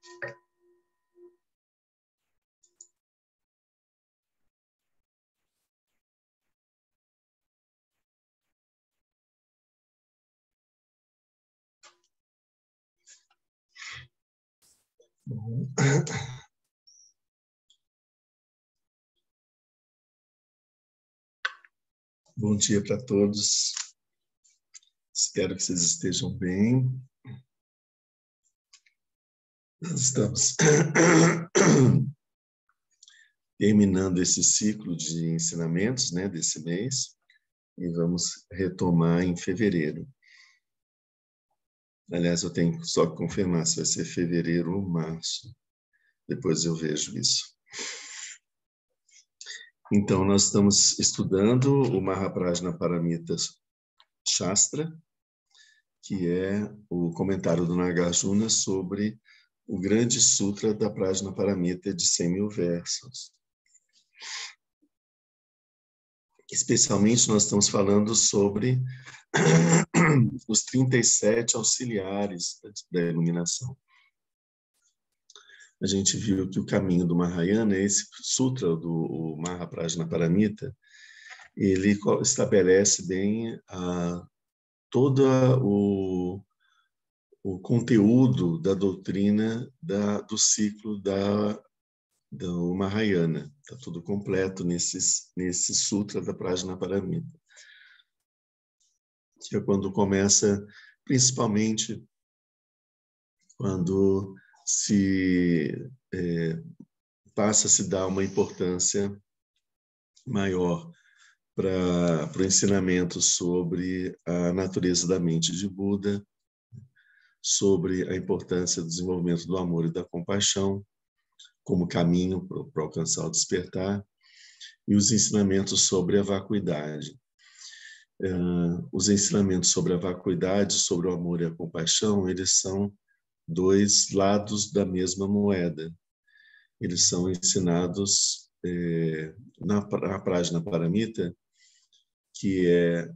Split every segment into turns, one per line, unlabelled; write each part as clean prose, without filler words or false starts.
Bom dia para todos. Espero que vocês estejam bem. Nós estamos terminando esse ciclo de ensinamentos, né, desse mês, e vamos retomar em fevereiro. Aliás, eu tenho só que confirmar se vai ser fevereiro ou março. Depois eu vejo isso. Então, nós estamos estudando o Mahaprajna Paramita Shastra, que é o comentário do Nagarjuna sobre o grande sutra da Prajna Paramita de 100.000 versos. Especialmente, nós estamos falando sobre os 37 auxiliares da iluminação. A gente viu que o caminho do Mahayana, esse sutra do Mahaprajna Paramita, ele estabelece bem todo o conteúdo da doutrina do ciclo do Mahayana. Está tudo completo nesse sutra da Prajna Paramita. Que é quando começa, principalmente, quando passa a se dar uma importância maior para o ensinamento sobre a natureza da mente de Buda, sobre a importância do desenvolvimento do amor e da compaixão como caminho para alcançar o despertar, e os ensinamentos sobre a vacuidade. Os ensinamentos sobre a vacuidade, sobre o amor e a compaixão, eles são dois lados da mesma moeda. Eles são ensinados na Prajna Paramita, que é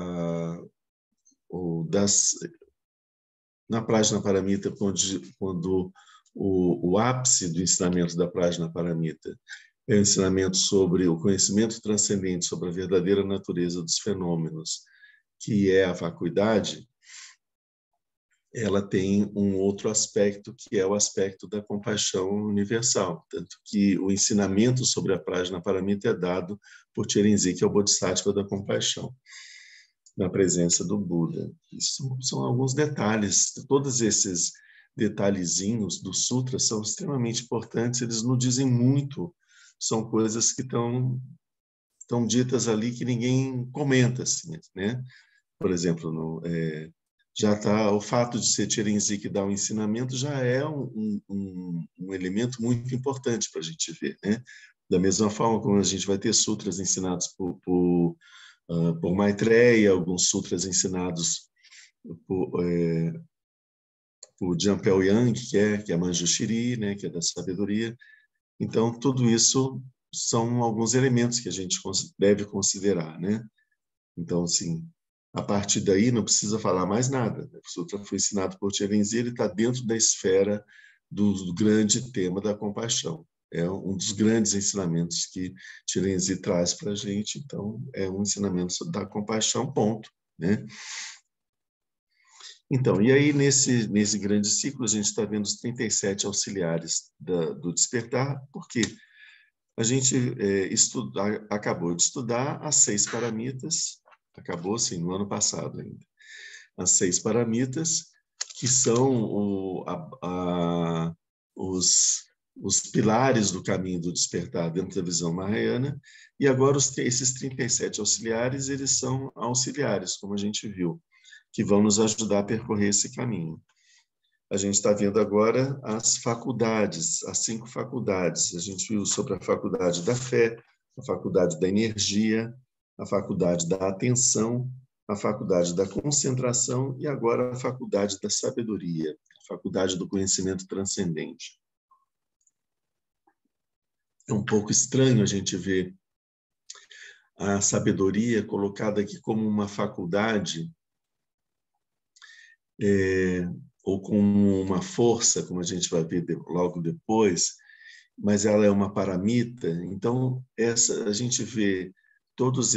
na Prajna Paramita, quando o ápice do ensinamento da Prajna Paramita é o ensinamento sobre o conhecimento transcendente sobre a verdadeira natureza dos fenômenos, que é a vacuidade. Ela tem um outro aspecto, que é o aspecto da compaixão universal. Tanto que o ensinamento sobre a Prajna Paramita é dado por Chiranjeevi, que é o Bodhisattva da compaixão, na presença do Buda. Isso são alguns detalhes. Todos esses detalhezinhos do sutra são extremamente importantes, eles não dizem muito, são coisas que estão ditas ali que ninguém comenta, assim, né? Por exemplo, já tá, o fato de ser Chiranjeevi que dá um ensinamento já é um elemento muito importante para a gente ver, né? Da mesma forma como a gente vai ter sutras ensinados por Maitreya, alguns sutras ensinados por Jampel Yang, que é Manjushri, né, que é da sabedoria. Então, tudo isso são alguns elementos que a gente deve considerar, né? Então, assim, a partir daí não precisa falar mais nada. O sutra foi ensinado por Chiranjeevi, ele está dentro da esfera do grande tema da compaixão. É um dos grandes ensinamentos que Chiranjeevi traz para a gente. Então, é um ensinamento da compaixão, ponto, né? Então, e aí nesse grande ciclo a gente está vendo os 37 auxiliares do despertar, porque a gente acabou de estudar as 6 paramitas, acabou assim no ano passado ainda, as 6 paramitas, que são os pilares do caminho do despertar dentro da visão mahayana, e agora esses 37 auxiliares, eles são auxiliares, como a gente viu, que vão nos ajudar a percorrer esse caminho. A gente está vendo agora as faculdades, as 5 faculdades. A gente viu sobre a faculdade da fé, a faculdade da energia, a faculdade da atenção, a faculdade da concentração e agora a faculdade da sabedoria, a faculdade do conhecimento transcendente. É um pouco estranho a gente ver a sabedoria colocada aqui como uma faculdade ou como uma força, como a gente vai ver logo depois, mas ela é uma paramita. Então, a gente vê todos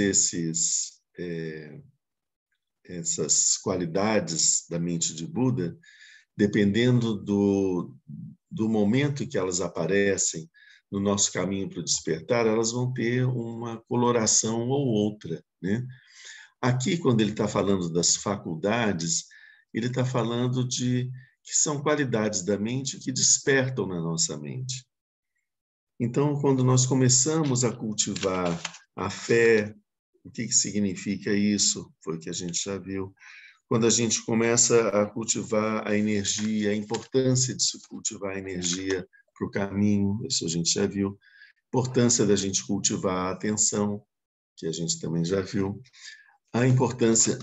essas qualidades da mente de Buda, dependendo do momento em que elas aparecem no nosso caminho para o despertar, elas vão ter uma coloração ou outra, né? Aqui, quando ele está falando das faculdades, ele está falando que são qualidades da mente que despertam na nossa mente. Então, quando nós começamos a cultivar a fé, o que significa isso? Foi o que a gente já viu. Quando a gente começa a cultivar a energia, a importância de se cultivar a energia para o caminho, isso a gente já viu. A importância da gente cultivar a atenção, que a gente também já viu. A importância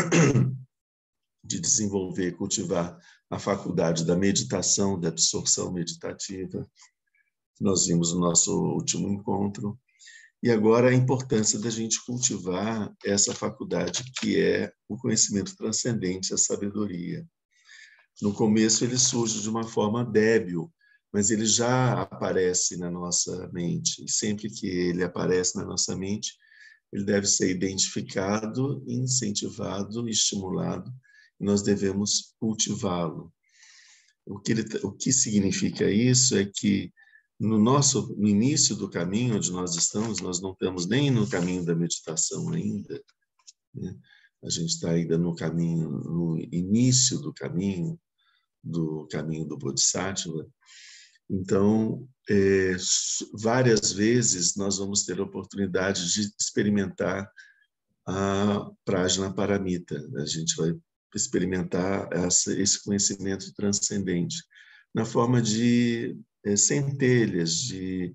de desenvolver, cultivar a faculdade da meditação, da absorção meditativa, que nós vimos no nosso último encontro. E agora a importância da gente cultivar essa faculdade que é o conhecimento transcendente, a sabedoria. No começo ele surge de uma forma débil, mas ele já aparece na nossa mente. E sempre que ele aparece na nossa mente, ele deve ser identificado, incentivado, estimulado, e nós devemos cultivá-lo. O que significa isso é que no início do caminho onde nós estamos, nós não estamos nem no caminho da meditação ainda, né? A gente está ainda no início do caminho do Bodhisattva. Então, várias vezes nós vamos ter a oportunidade de experimentar a Prajnaparamita. A gente vai experimentar esse conhecimento transcendente na forma de centelhas, de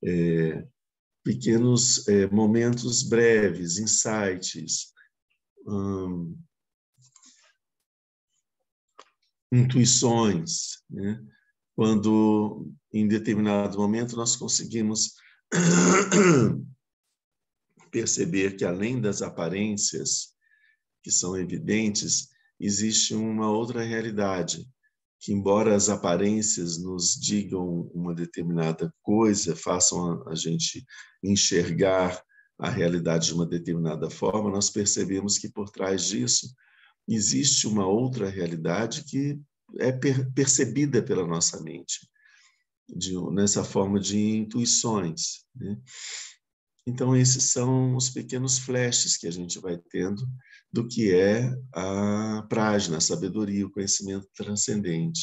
pequenos momentos breves, insights, intuições, né? Quando, em determinado momento, nós conseguimos perceber que, além das aparências que são evidentes, existe uma outra realidade, que, embora as aparências nos digam uma determinada coisa, façam a gente enxergar a realidade de uma determinada forma, nós percebemos que, por trás disso, existe uma outra realidade que é percebida pela nossa mente, nessa forma de intuições, né? Então, esses são os pequenos flashes que a gente vai tendo do que é a prajna, a sabedoria, o conhecimento transcendente.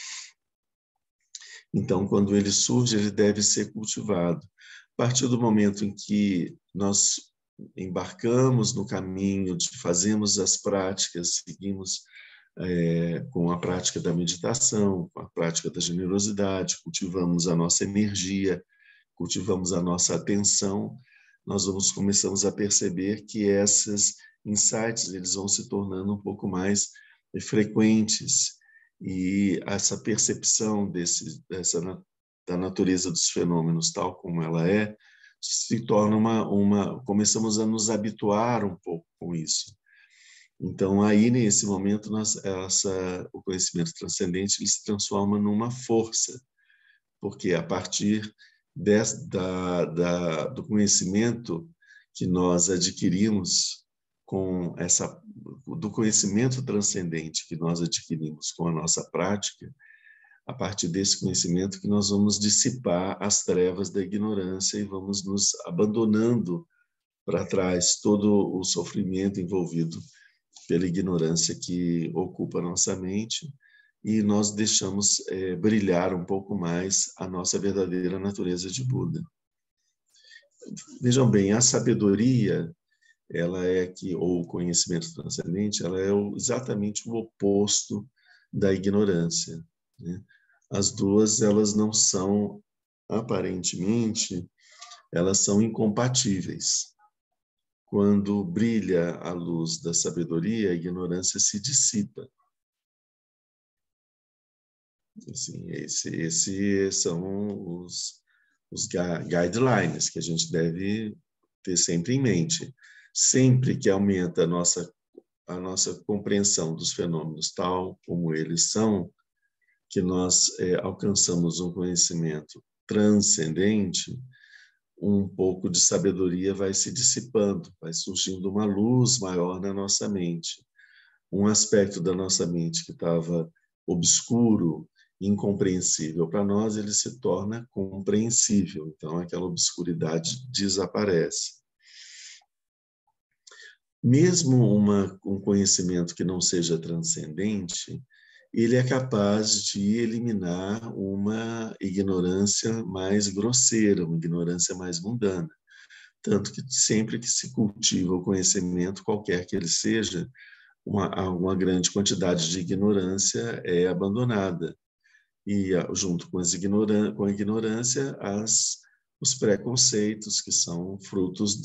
Então, quando ele surge, ele deve ser cultivado. A partir do momento em que nós embarcamos no caminho, fazemos as práticas, seguimos com a prática da meditação, com a prática da generosidade, cultivamos a nossa energia, cultivamos a nossa atenção, nós começamos a perceber que esses insights eles vão se tornando um pouco mais frequentes, e essa percepção da natureza dos fenômenos tal como ela se torna começamos a nos habituar um pouco com isso. Então, aí, nesse momento, o conhecimento transcendente ele se transforma numa força, porque a partir do conhecimento que nós adquirimos do conhecimento transcendente que nós adquirimos com a nossa prática, a partir desse conhecimento que nós vamos dissipar as trevas da ignorância e vamos nos abandonando para trás todo o sofrimento envolvido pela ignorância que ocupa a nossa mente, e nós deixamos brilhar um pouco mais a nossa verdadeira natureza de Buda. Vejam bem, a sabedoria, ou o conhecimento transcendente, ela é exatamente o oposto da ignorância, né? As duas, elas não são, aparentemente, elas são incompatíveis. Quando brilha a luz da sabedoria, a ignorância se dissipa. Assim, esses são os guidelines que a gente deve ter sempre em mente. Sempre que aumenta a nossa a nossa compreensão dos fenômenos tal como eles são, que nós alcançamos um conhecimento transcendente, um pouco de sabedoria vai se dissipando, vai surgindo uma luz maior na nossa mente. Um aspecto da nossa mente que estava obscuro, incompreensível para nós, ele se torna compreensível. Então, aquela obscuridade desaparece. Mesmo um conhecimento que não seja transcendente, ele é capaz de eliminar uma ignorância mais grosseira, uma ignorância mais mundana. Tanto que sempre que se cultiva o conhecimento, qualquer que ele seja, uma grande quantidade de ignorância é abandonada. E, junto com a ignorância, os preconceitos, que são frutos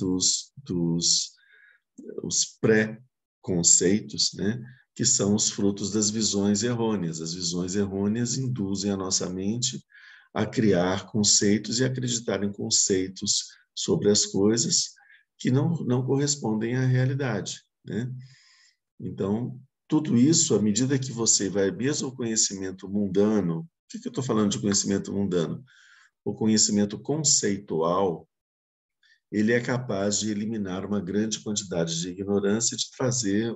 os pré-conceitos, né? Que são os frutos das visões errôneas. As visões errôneas induzem a nossa mente a criar conceitos e acreditar em conceitos sobre as coisas que não correspondem à realidade, né? Então, tudo isso, à medida que você vai, mesmo o conhecimento mundano, o que eu estou falando de conhecimento mundano? O conhecimento conceitual, ele é capaz de eliminar uma grande quantidade de ignorância, de trazer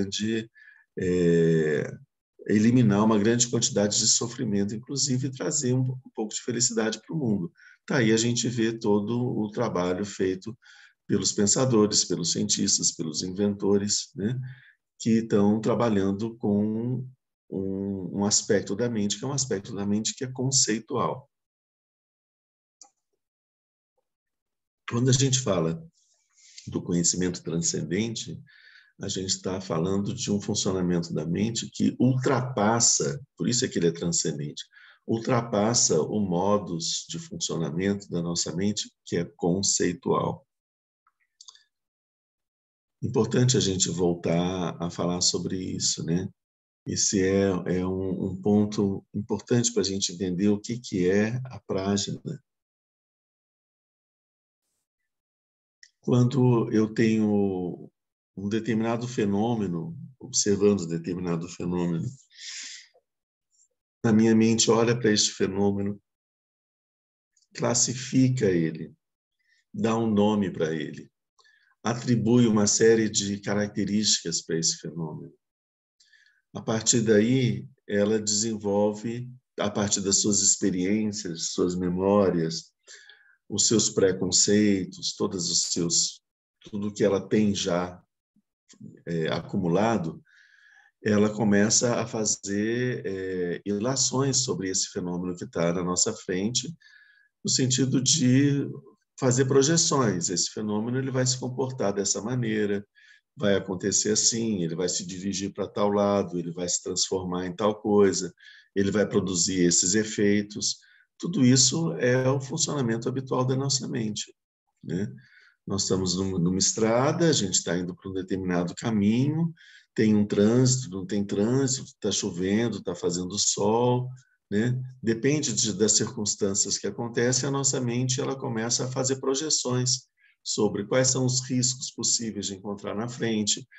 eliminar uma grande quantidade de sofrimento, inclusive trazer um pouco de felicidade para o mundo. Tá aí a gente vê todo o trabalho feito pelos pensadores, pelos cientistas, pelos inventores, né, que estão trabalhando com um aspecto da mente, que é um aspecto da mente que é conceitual. Quando a gente fala do conhecimento transcendente, a gente está falando de um funcionamento da mente que ultrapassa, por isso é que ele é transcendente, ultrapassa o modus de funcionamento da nossa mente, que é conceitual. Importante a gente voltar a falar sobre isso, né? Esse é um ponto importante para a gente entender o que é a prájna. Quando eu tenho um determinado fenômeno, observando determinado fenômeno, a minha mente olha para este fenômeno, classifica ele, dá um nome para ele, atribui uma série de características para esse fenômeno. A partir daí, ela desenvolve, a partir das suas experiências, suas memórias, os seus preconceitos, tudo que ela tem já acumulado, ela começa a fazer ilações sobre esse fenômeno que está na nossa frente, no sentido de fazer projeções. Esse fenômeno ele vai se comportar dessa maneira, vai acontecer assim, ele vai se dirigir para tal lado, ele vai se transformar em tal coisa, ele vai produzir esses efeitos. Tudo isso é o funcionamento habitual da nossa mente, né? Nós estamos numa estrada, a gente está indo para um determinado caminho, tem um trânsito, não tem trânsito, está chovendo, está fazendo sol, né? Depende das circunstâncias que acontecem, a nossa mente ela começa a fazer projeções sobre quais são os riscos possíveis de encontrar na frente,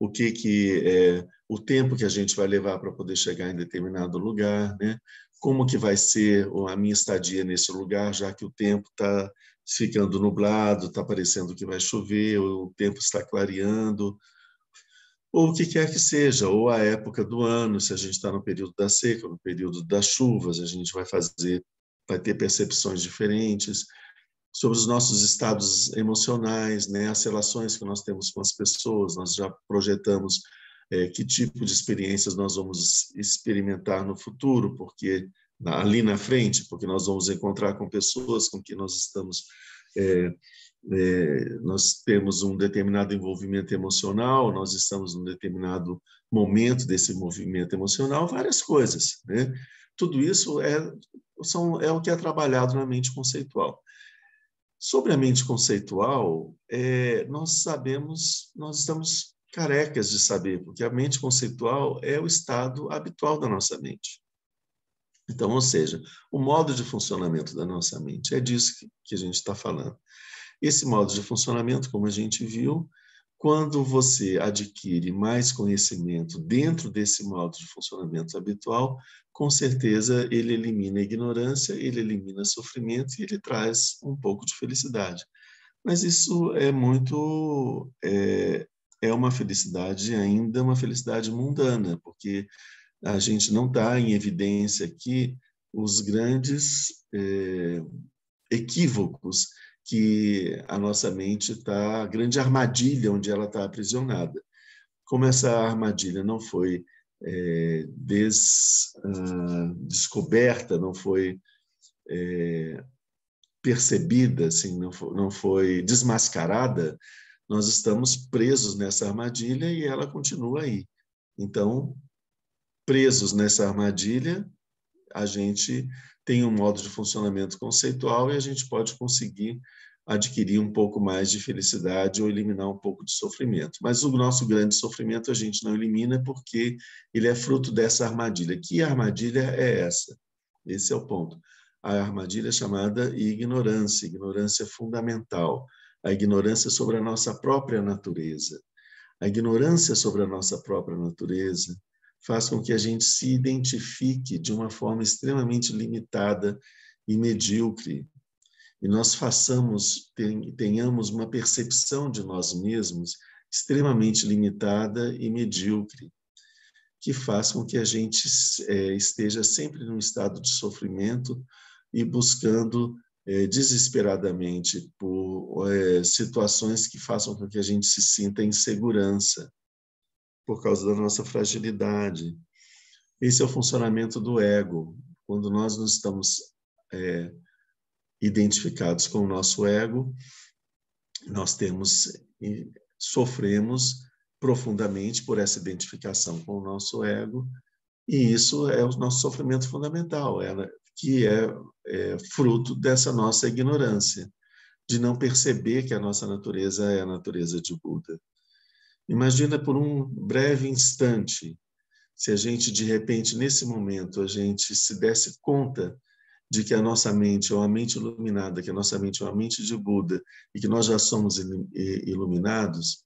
o tempo que a gente vai levar para poder chegar em determinado lugar, né? Como que vai ser a minha estadia nesse lugar, já que o tempo está ficando nublado, está parecendo que vai chover, ou o tempo está clareando, ou o que quer que seja, ou a época do ano, se a gente está no período da seca, no período das chuvas, a gente vai ter percepções diferentes sobre os nossos estados emocionais, né, as relações que nós temos com as pessoas, nós já projetamos que tipo de experiências nós vamos experimentar no futuro, porque ali na frente, porque nós vamos encontrar com pessoas com que nós temos um determinado envolvimento emocional, nós estamos num determinado momento desse movimento emocional, várias coisas, né? Tudo isso é o que é trabalhado na mente conceitual. Sobre a mente conceitual, nós estamos carecas de saber, porque a mente conceitual é o estado habitual da nossa mente. Então, ou seja, o modo de funcionamento da nossa mente, é disso que a gente está falando. Esse modo de funcionamento, como a gente viu, Quando você adquire mais conhecimento dentro desse modo de funcionamento habitual, com certeza ele elimina a ignorância, ele elimina sofrimento e ele traz um pouco de felicidade. Mas isso é uma felicidade ainda, uma felicidade mundana, porque a gente não está em evidência aqui os grandes equívocos que a nossa mente está, a grande armadilha onde ela está aprisionada. Como essa armadilha não foi descoberta, não foi percebida, assim, não foi desmascarada, nós estamos presos nessa armadilha e ela continua aí. Então, presos nessa armadilha, a gente tem um modo de funcionamento conceitual e a gente pode conseguir adquirir um pouco mais de felicidade ou eliminar um pouco de sofrimento. Mas o nosso grande sofrimento a gente não elimina porque ele é fruto dessa armadilha. Que armadilha é essa? Esse é o ponto. A armadilha é chamada ignorância, ignorância fundamental, a ignorância sobre a nossa própria natureza. A ignorância sobre a nossa própria natureza faz com que a gente se identifique de uma forma extremamente limitada e medíocre. E nós tenhamos uma percepção de nós mesmos extremamente limitada e medíocre, que faz com que a gente esteja sempre num estado de sofrimento e buscando desesperadamente por situações que façam com que a gente se sinta em segurança por causa da nossa fragilidade. Esse é o funcionamento do ego. Quando nós não estamos identificados com o nosso ego, nós sofremos profundamente por essa identificação com o nosso ego, e isso é o nosso sofrimento fundamental, que é fruto dessa nossa ignorância, de não perceber que a nossa natureza é a natureza de Buda. Imagina por um breve instante, se a gente, de repente, nesse momento, a gente se desse conta de que a nossa mente é uma mente iluminada, que a nossa mente é uma mente de Buda e que nós já somos iluminados,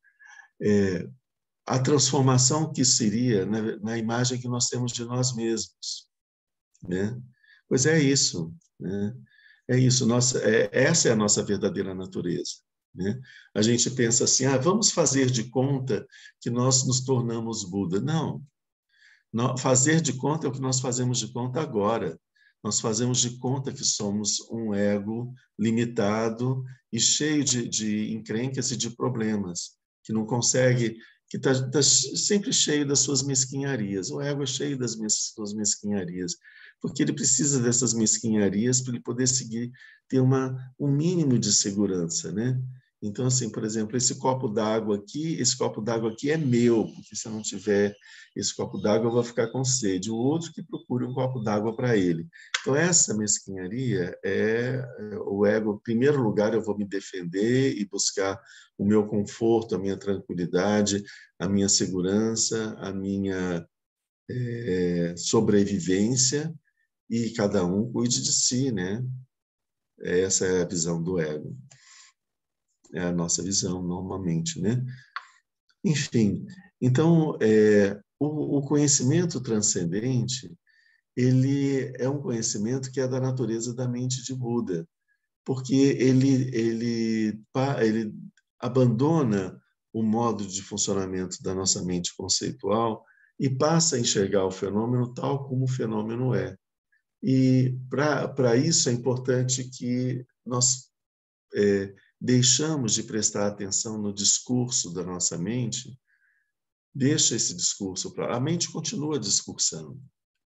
a transformação que seria na imagem que nós temos de nós mesmos, né? Pois é isso, né? É isso, essa é a nossa verdadeira natureza, né? A gente pensa assim, vamos fazer de conta que nós nos tornamos Buda. Não, fazer de conta é o que nós fazemos de conta agora. Nós fazemos de conta que somos um ego limitado e cheio de encrencas e de problemas, que não consegue, que está sempre cheio das suas mesquinharias. O ego é cheio das suas mesquinharias, porque ele precisa dessas mesquinharias para ele poder seguir, ter um mínimo de segurança, né? Então, assim, por exemplo, esse copo d'água aqui é meu, porque se eu não tiver esse copo d'água, eu vou ficar com sede. O outro que procure um copo d'água para ele. Então, essa mesquinharia é o ego. Em primeiro lugar, eu vou me defender e buscar o meu conforto, a minha tranquilidade, a minha segurança, a minha sobrevivência, e cada um cuide de si, né? Essa é a visão do ego. É a nossa visão, normalmente, né? Enfim, então, o conhecimento transcendente, ele é um conhecimento que é da natureza da mente de Buda, porque ele abandona o modo de funcionamento da nossa mente conceitual e passa a enxergar o fenômeno tal como o fenômeno é. E, para isso, é importante que nós deixamos de prestar atenção no discurso da nossa mente, deixa esse discurso para... A mente continua discursando.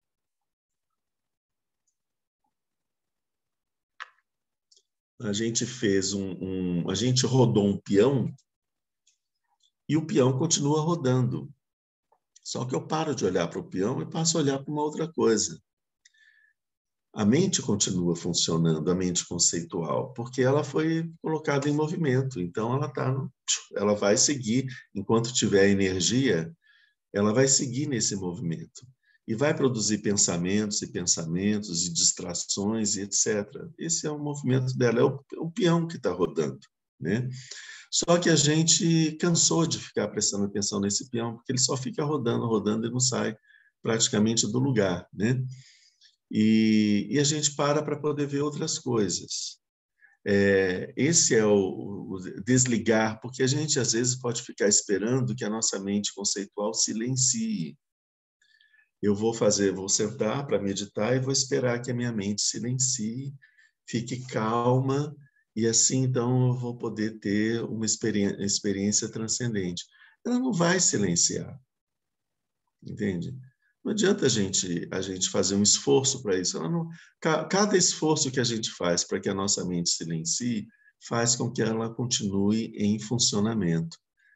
A gente fez a gente rodou um peão e o peão continua rodando. Só que eu paro de olhar para o peão e passo a olhar para uma outra coisa. A mente continua funcionando, a mente conceitual, porque ela foi colocada em movimento. Então, ela vai seguir, enquanto tiver energia, ela vai seguir nesse movimento. E vai produzir pensamentos e distrações e etc. Esse é o movimento dela, é o peão que está rodando, né? Só que a gente cansou de ficar prestando atenção nesse peão, porque ele só fica rodando, rodando e não sai praticamente do lugar, né? E a gente para poder ver outras coisas. Esse é o desligar, porque a gente às vezes pode ficar esperando que a nossa mente conceitual silencie. Eu vou sentar para meditar e vou esperar que a minha mente silencie, fique calma, e assim então eu vou poder ter uma experiência transcendente. Ela não vai silenciar, entende? Não adianta a gente fazer um esforço para isso. Ela não, cada esforço que a gente faz para que a nossa mente silencie faz com que ela continue em funcionamento.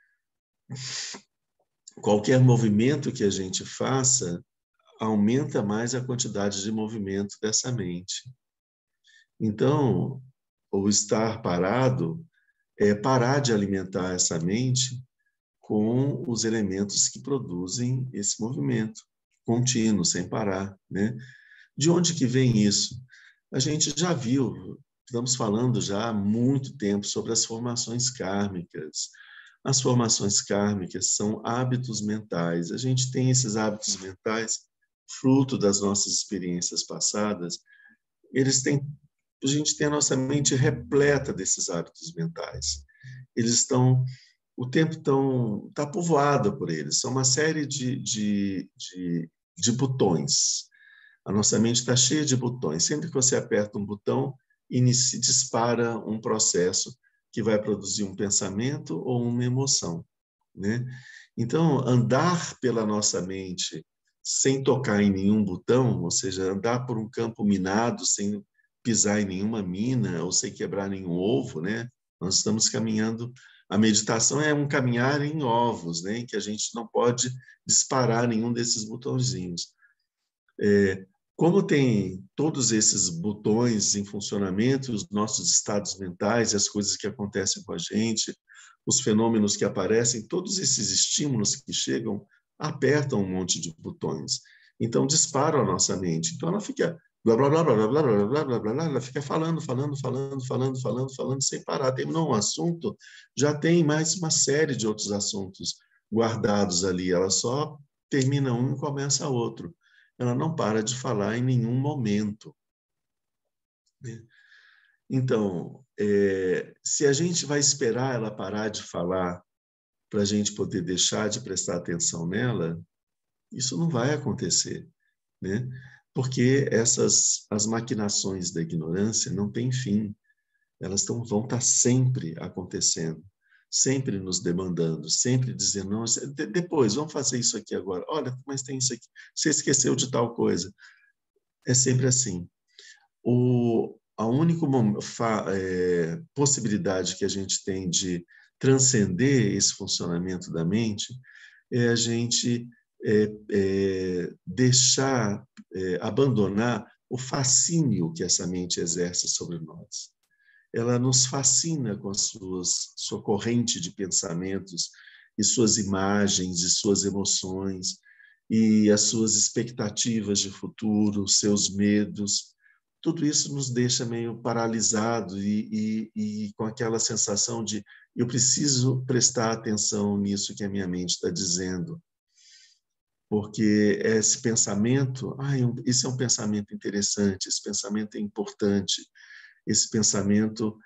Qualquer movimento que a gente faça aumenta mais a quantidade de movimento dessa mente. Então, o estar parado é parar de alimentar essa mente com os elementos que produzem esse movimento contínuo, sem parar, né? De onde que vem isso? A gente já viu, estamos falando já há muito tempo sobre as formações kármicas. As formações kármicas são hábitos mentais. A gente tem esses hábitos mentais fruto das nossas experiências passadas. A gente tem a nossa mente repleta desses hábitos mentais. Eles estão o tempo está povoado por eles. São uma série de botões. A nossa mente está cheia de botões. Sempre que você aperta um botão, dispara um processo que vai produzir um pensamento ou uma emoção, né? Então, andar pela nossa mente sem tocar em nenhum botão, ou seja, andar por um campo minado sem pisar em nenhuma mina ou sem quebrar nenhum ovo, né? Nós estamos caminhando. A meditação é um caminhar em ovos, né? Em que a gente não pode disparar nenhum desses botõezinhos. Como tem todos esses botões em funcionamento, os nossos estados mentais, as coisas que acontecem com a gente, os fenômenos que aparecem, todos esses estímulos que chegam apertam um monte de botões. Então, disparam a nossa mente. Então, ela fica blá, blá, blá, blá, blá, blá, blá, blá, blá, blá, blá, ela fica falando, sem parar. Terminou um assunto, já tem mais uma série de outros assuntos guardados ali. Ela só termina um e começa outro. Ela não para de falar em nenhum momento. Então, se a gente vai esperar ela parar de falar para a gente poder deixar de prestar atenção nela, isso não vai acontecer, né? Porque as maquinações da ignorância não têm fim. Elas vão estar sempre acontecendo, sempre nos demandando, sempre dizendo, não, depois, vamos fazer isso aqui agora. Olha, mas tem isso aqui. Você esqueceu de tal coisa. É sempre assim. A única possibilidade que a gente tem de transcender esse funcionamento da mente é a gente abandonar o fascínio que essa mente exerce sobre nós. Ela nos fascina com sua corrente de pensamentos e suas imagens e suas emoções e as suas expectativas de futuro, seus medos. Tudo isso nos deixa meio paralisado e com aquela sensação de eu preciso prestar atenção nisso que a minha mente está dizendo, porque esse pensamento, esse é um pensamento interessante, esse pensamento é importante, esse pensamento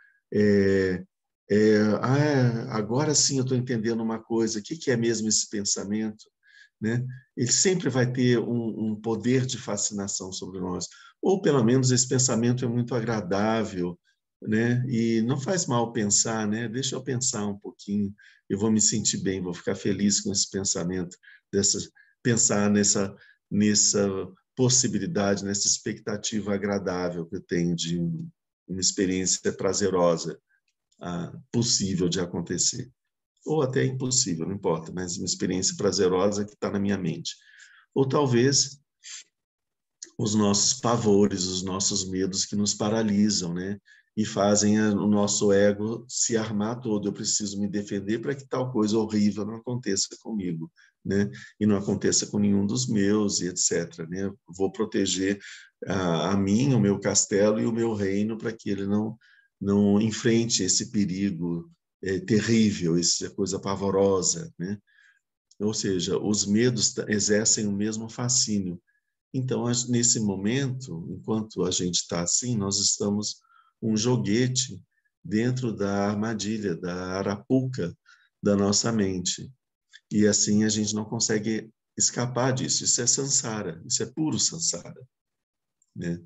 agora sim eu estou entendendo uma coisa, o que é mesmo esse pensamento? Né? Ele sempre vai ter um poder de fascinação sobre nós, ou pelo menos esse pensamento é muito agradável, né? E não faz mal pensar, né? Deixa eu pensar um pouquinho, eu vou me sentir bem, vou ficar feliz com esse pensamento, pensar nessa possibilidade, nessa expectativa agradável que eu tenho de uma experiência prazerosa, possível de acontecer. Ou até impossível, não importa, mas uma experiência prazerosa que está na minha mente. Ou talvez os nossos pavores, os nossos medos que nos paralisam, né? E fazem o nosso ego se armar todo. Eu preciso me defender para que tal coisa horrível não aconteça comigo, né? E não aconteça com nenhum dos meus, e etc. Né? Vou proteger a mim, o meu castelo e o meu reino para que ele não enfrente esse perigo terrível, essa coisa pavorosa, né? Ou seja, os medos exercem o mesmo fascínio. Então, nesse momento, enquanto a gente está assim, nós estamos um joguete dentro da armadilha, da arapuca da nossa mente. E assim a gente não consegue escapar disso. Isso é samsara, isso é puro samsara, né?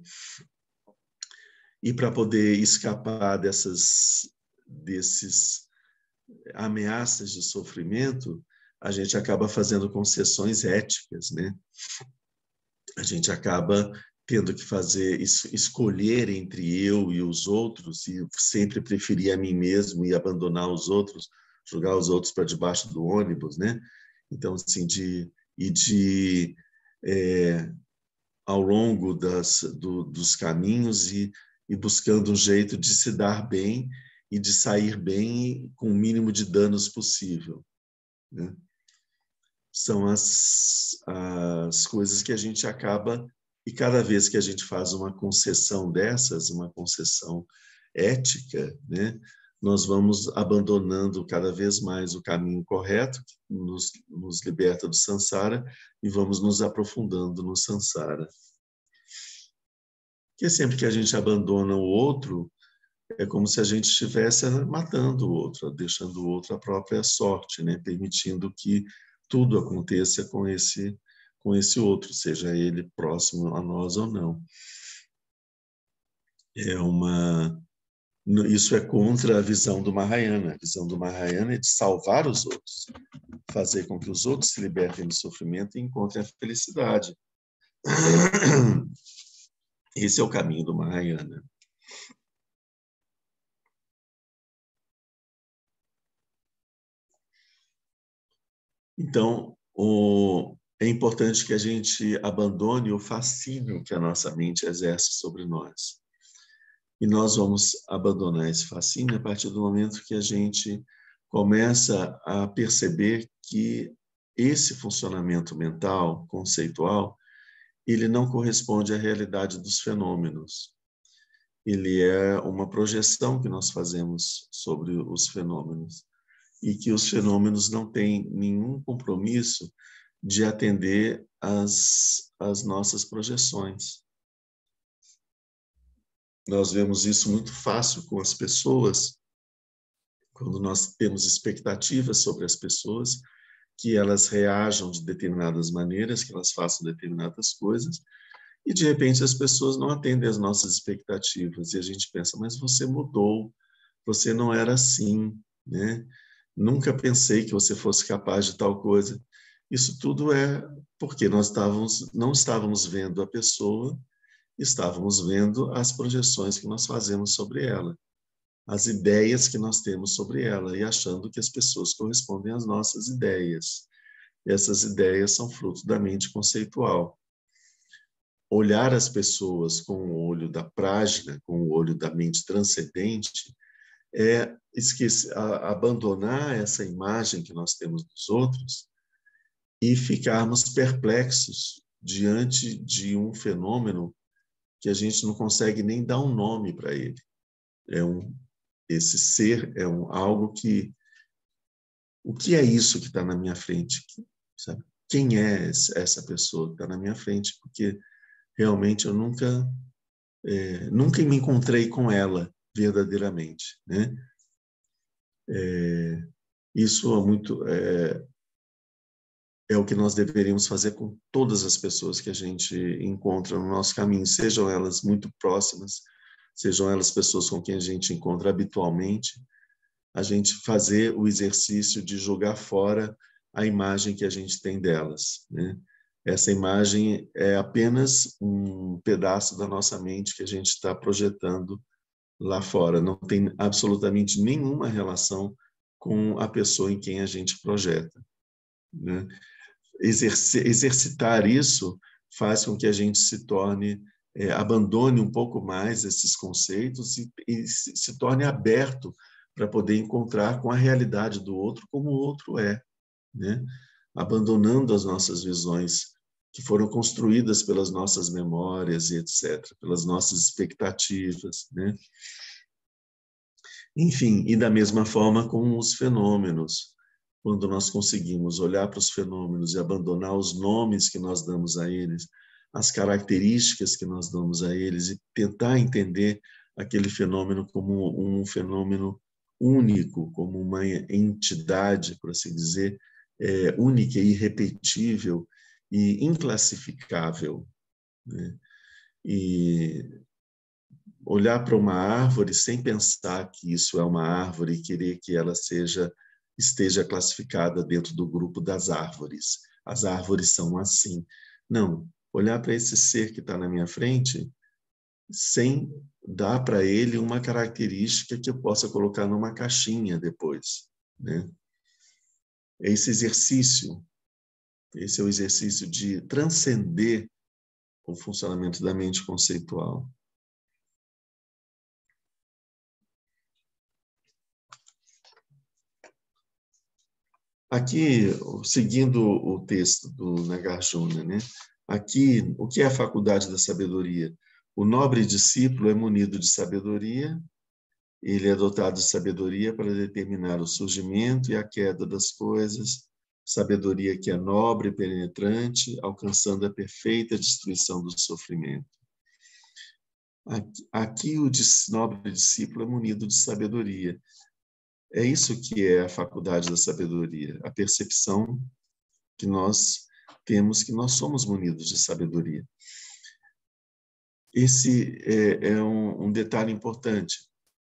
E para poder escapar desses ameaças de sofrimento, a gente acaba fazendo concessões éticas, né? A gente acaba tendo que escolher entre eu e os outros e sempre preferir a mim mesmo e abandonar os outros, jogar os outros para debaixo do ônibus, né? Então, assim, ao longo dos caminhos e buscando um jeito de se dar bem e de sair bem com o mínimo de danos possível, né? São as coisas que a gente acaba, e cada vez que a gente faz uma concessão dessas, uma concessão ética, né, nós vamos abandonando cada vez mais o caminho correto, que nos liberta do samsara, e vamos nos aprofundando no samsara. Porque sempre que a gente abandona o outro, é como se a gente estivesse matando o outro, deixando o outro à própria sorte, né? Permitindo que tudo aconteça com esse outro, seja ele próximo a nós ou não. Isso é contra a visão do Mahayana. A visão do Mahayana é de salvar os outros, fazer com que os outros se libertem do sofrimento e encontrem a felicidade. Esse é o caminho do Mahayana. Então, é importante que a gente abandone o fascínio que a nossa mente exerce sobre nós. E nós vamos abandonar esse fascínio a partir do momento que a gente começa a perceber que esse funcionamento mental, conceitual, ele não corresponde à realidade dos fenômenos. Ele é uma projeção que nós fazemos sobre os fenômenos. E que os fenômenos não têm nenhum compromisso de atender às nossas projeções. Nós vemos isso muito fácil com as pessoas, quando nós temos expectativas sobre as pessoas, que elas reajam de determinadas maneiras, que elas façam determinadas coisas, e de repente as pessoas não atendem às nossas expectativas, e a gente pensa, mas você mudou, você não era assim, né? Nunca pensei que você fosse capaz de tal coisa. Isso tudo é porque nós não estávamos vendo a pessoa, estávamos vendo as projeções que nós fazemos sobre ela, as ideias que nós temos sobre ela, e achando que as pessoas correspondem às nossas ideias. E essas ideias são fruto da mente conceitual. Olhar as pessoas com o olho da prajna, com o olho da mente transcendente, é abandonar essa imagem que nós temos dos outros e ficarmos perplexos diante de um fenômeno que a gente não consegue nem dar um nome para ele. Esse ser é algo que... O que é isso que está na minha frente? Sabe? Quem é essa pessoa que está na minha frente? Porque realmente eu nunca me encontrei com ela verdadeiramente, né? Isso é o que nós deveríamos fazer com todas as pessoas que a gente encontra no nosso caminho, sejam elas muito próximas, sejam elas pessoas com quem a gente encontra habitualmente, a gente fazer o exercício de jogar fora a imagem que a gente tem delas, né? Essa imagem é apenas um pedaço da nossa mente que a gente está projetando lá fora, não tem absolutamente nenhuma relação com a pessoa em quem a gente projeta, né? Exercitar isso faz com que a gente abandone um pouco mais esses conceitos e se torne aberto para poder encontrar com a realidade do outro como o outro é, né? Abandonando as nossas visões que foram construídas pelas nossas memórias e etc., pelas nossas expectativas, né? Enfim, e da mesma forma com os fenômenos. Quando nós conseguimos olhar para os fenômenos e abandonar os nomes que nós damos a eles, as características que nós damos a eles e tentar entender aquele fenômeno como um fenômeno único, como uma entidade, por assim dizer, única e irrepetível e inclassificável, né? E olhar para uma árvore sem pensar que isso é uma árvore e querer que ela esteja classificada dentro do grupo das árvores. As árvores são assim. Não, olhar para esse ser que está na minha frente sem dar para ele uma característica que eu possa colocar numa caixinha depois, né? Esse exercício, esse é o exercício de transcender o funcionamento da mente conceitual. Aqui, seguindo o texto do Nagarjuna, né? Aqui, o que é a faculdade da sabedoria? O nobre discípulo é munido de sabedoria, ele é dotado de sabedoria para determinar o surgimento e a queda das coisas, sabedoria que é nobre e penetrante, alcançando a perfeita destruição do sofrimento. Aqui o nobre discípulo é munido de sabedoria. É isso que é a faculdade da sabedoria, a percepção que nós temos que nós somos munidos de sabedoria. Esse é um detalhe importante.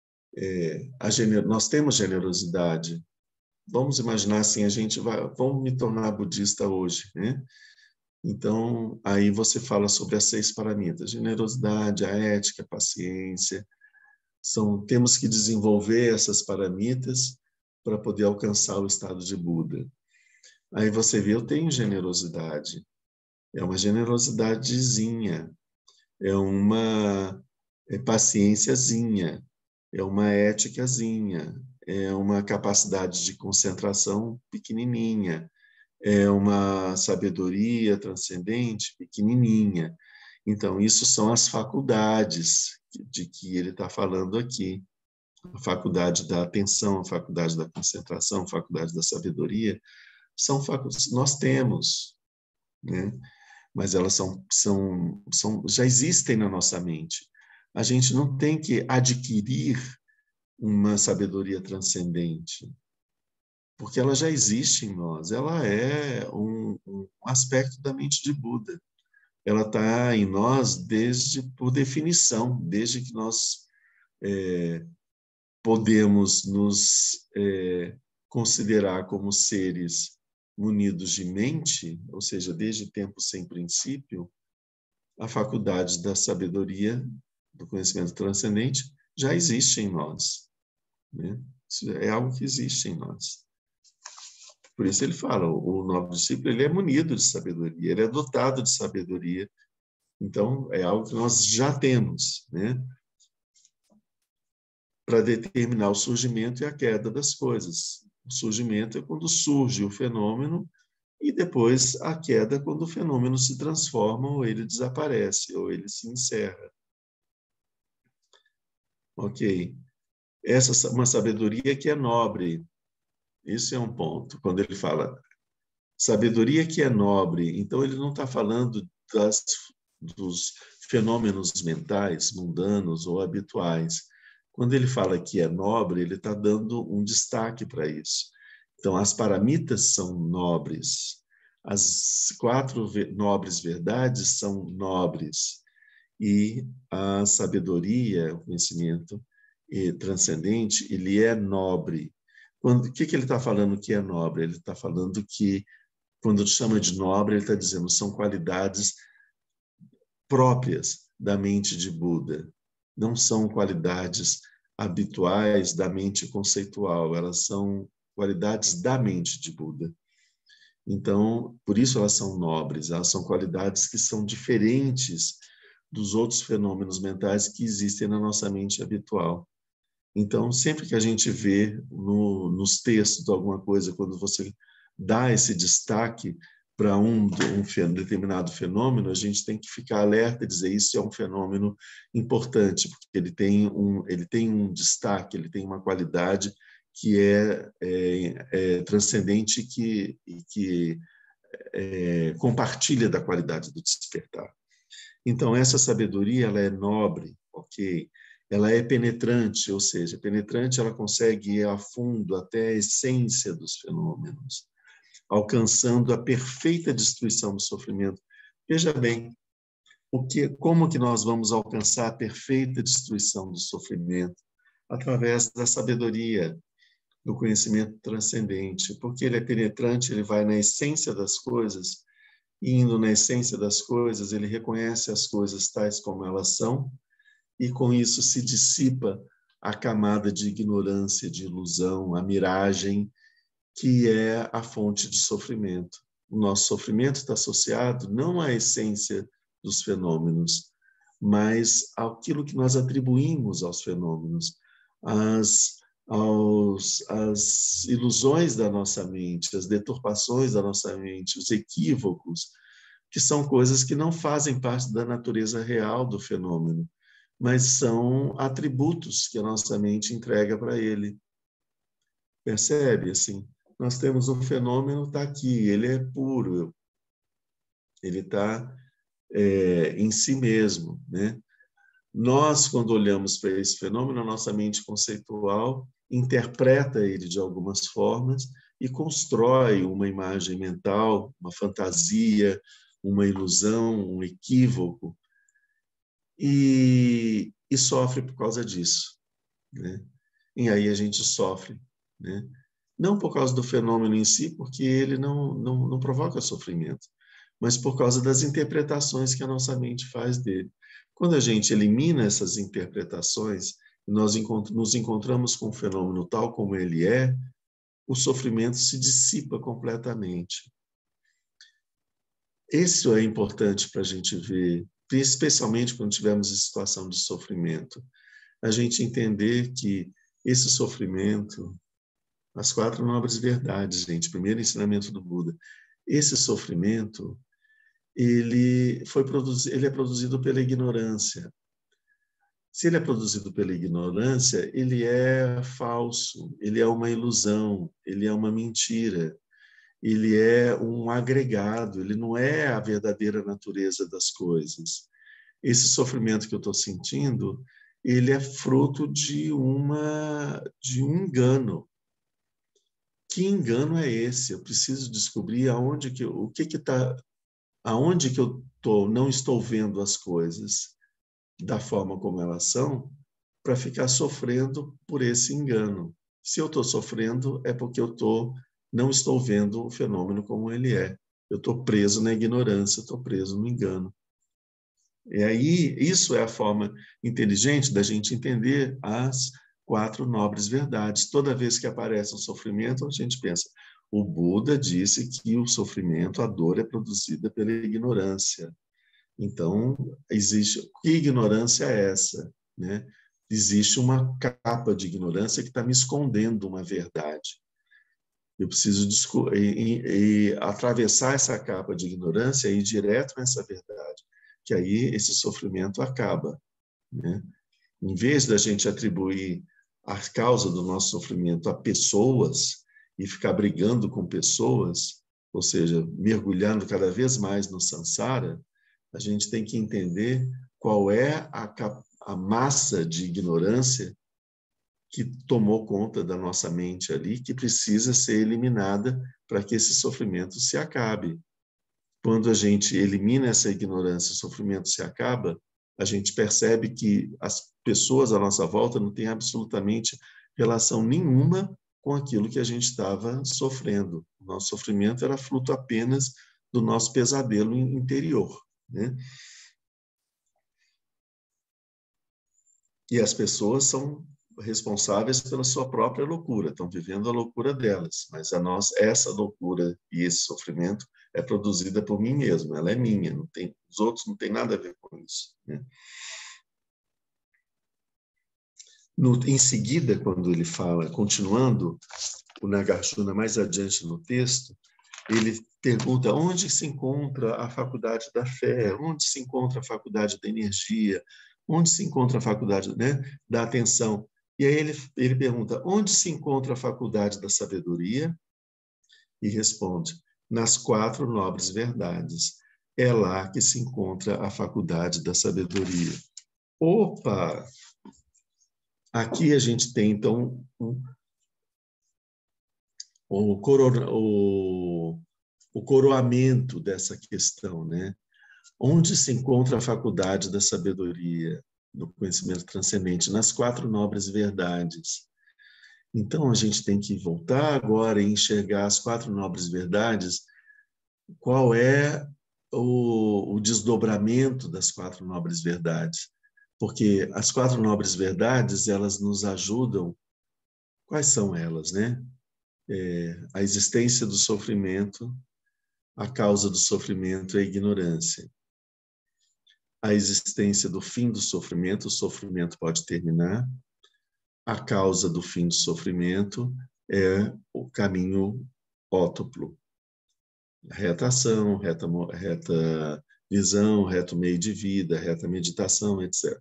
Nós temos generosidade. Vamos imaginar assim, vamos me tornar budista hoje, né? Então, aí você fala sobre as 6 paramitas: generosidade, a ética, a paciência. Temos que desenvolver essas paramitas para poder alcançar o estado de Buda. Aí você vê, eu tenho generosidade. É uma generosidadezinha, é uma paciênciazinha, é uma éticazinha, é uma capacidade de concentração pequenininha, é uma sabedoria transcendente pequenininha. Então, isso são as faculdades de que ele está falando aqui. A faculdade da atenção, a faculdade da concentração, a faculdade da sabedoria, nós temos, né? Mas elas já existem na nossa mente. A gente não tem que adquirir uma sabedoria transcendente, porque ela já existe em nós. Ela é um aspecto da mente de Buda. Ela está em nós por definição, desde que nós podemos nos considerar como seres munidos de mente, ou seja, desde tempo sem princípio, a faculdade da sabedoria, do conhecimento transcendente, já existe em nós, né? Isso é algo que existe em nós. Por isso ele fala, o nobre discípulo, ele é munido de sabedoria, ele é dotado de sabedoria. Então, é algo que nós já temos, né? Para determinar o surgimento e a queda das coisas. O surgimento é quando surge o fenômeno e depois a queda é quando o fenômeno se transforma ou ele desaparece, ou ele se encerra. Ok. Essa é uma sabedoria que é nobre. Isso é um ponto. Quando ele fala sabedoria que é nobre, então ele não está falando dos fenômenos mentais, mundanos ou habituais. Quando ele fala que é nobre, ele está dando um destaque para isso. Então, as paramitas são nobres, as 4 nobres verdades são nobres, e a sabedoria, o conhecimento transcendente, ele é nobre. O que ele está falando que é nobre? Ele está falando que, quando chama de nobre, ele está dizendo são qualidades próprias da mente de Buda. Não são qualidades habituais da mente conceitual, elas são qualidades da mente de Buda. Então, por isso elas são nobres, elas são qualidades que são diferentes dos outros fenômenos mentais que existem na nossa mente habitual. Então, sempre que a gente vê nos textos alguma coisa, quando você dá esse destaque para um determinado fenômeno, a gente tem que ficar alerta e dizer isso é um fenômeno importante, porque ele tem um destaque, ele tem uma qualidade que é transcendente e que compartilha da qualidade do despertar. Então, essa sabedoria ela é nobre, ok? Ela é penetrante, ou seja, penetrante ela consegue ir a fundo até a essência dos fenômenos, alcançando a perfeita destruição do sofrimento. Veja bem, como que nós vamos alcançar a perfeita destruição do sofrimento? Através da sabedoria, do conhecimento transcendente, porque ele é penetrante, ele vai na essência das coisas, e indo na essência das coisas, ele reconhece as coisas tais como elas são, e com isso se dissipa a camada de ignorância, de ilusão, a miragem, que é a fonte de sofrimento. O nosso sofrimento está associado não à essência dos fenômenos, mas àquilo que nós atribuímos aos fenômenos, às ilusões da nossa mente, as deturpações da nossa mente, os equívocos, que são coisas que não fazem parte da natureza real do fenômeno, mas são atributos que a nossa mente entrega para ele. Percebe? Assim, nós temos um fenômeno, está aqui, ele é puro, ele está em si mesmo, né? Nós, quando olhamos para esse fenômeno, a nossa mente conceitual interpreta ele de algumas formas e constrói uma imagem mental, uma fantasia, uma ilusão, um equívoco, e sofre por causa disso, né? E aí a gente sofre, né? Não por causa do fenômeno em si, porque ele não provoca sofrimento, mas por causa das interpretações que a nossa mente faz dele. Quando a gente elimina essas interpretações, nós nos encontramos com o fenômeno tal como ele é, o sofrimento se dissipa completamente. Isso é importante para a gente ver, especialmente quando estivermos em situação de sofrimento. A gente entender que esse sofrimento, as 4 nobres verdades, gente, primeiro ensinamento do Buda, esse sofrimento, ele é produzido pela ignorância. Se ele é produzido pela ignorância, ele é falso, ele é uma ilusão, ele é uma mentira, ele é um agregado, ele não é a verdadeira natureza das coisas. Esse sofrimento que eu estou sentindo, ele é fruto de um engano. Que engano é esse? Eu preciso descobrir aonde que não estou vendo as coisas da forma como elas são, para ficar sofrendo por esse engano. Se eu estou sofrendo, é porque não estou vendo o fenômeno como ele é. Eu estou preso na ignorância, estou preso no engano. E aí, isso é a forma inteligente da gente entender as 4 nobres verdades. Toda vez que aparece um sofrimento, a gente pensa, o Buda disse que o sofrimento, a dor é produzida pela ignorância. Então, que ignorância é essa, né? Existe uma capa de ignorância que está me escondendo uma verdade. Eu preciso atravessar essa capa de ignorância e ir direto nessa verdade, que aí esse sofrimento acaba, né? Em vez da gente atribuir a causa do nosso sofrimento a pessoas e ficar brigando com pessoas, ou seja, mergulhando cada vez mais no samsara, a gente tem que entender qual é a massa de ignorância que tomou conta da nossa mente ali, que precisa ser eliminada para que esse sofrimento se acabe. Quando a gente elimina essa ignorância, o sofrimento se acaba, a gente percebe que as pessoas à nossa volta não têm absolutamente relação nenhuma com aquilo que a gente estava sofrendo. O nosso sofrimento era fruto apenas do nosso pesadelo interior, né? E as pessoas são responsáveis pela sua própria loucura, estão vivendo a loucura delas, mas essa loucura e esse sofrimento é produzida por mim mesmo, ela é minha, os outros não têm nada a ver com isso, né? Em seguida, quando ele fala, continuando o Nagarjuna mais adiante no texto, ele pergunta onde se encontra a faculdade da fé, onde se encontra a faculdade da energia, onde se encontra a faculdade, né, da atenção. E aí ele pergunta onde se encontra a faculdade da sabedoria e responde nas 4 nobres verdades. É lá que se encontra a faculdade da sabedoria. Opa! Aqui a gente tem, então, o coroamento dessa questão, né? Onde se encontra a faculdade da sabedoria, do conhecimento transcendente? Nas 4 nobres verdades. Então, a gente tem que voltar agora e enxergar as 4 nobres verdades. Qual é o desdobramento das 4 nobres verdades? Porque as 4 nobres verdades, elas nos ajudam. Quais são elas, né? A existência do sofrimento, a causa do sofrimento é a ignorância. A existência do fim do sofrimento, o sofrimento pode terminar. A causa do fim do sofrimento é o caminho ótuplo. Reta ação, reta visão, reto meio de vida, reta meditação, etc.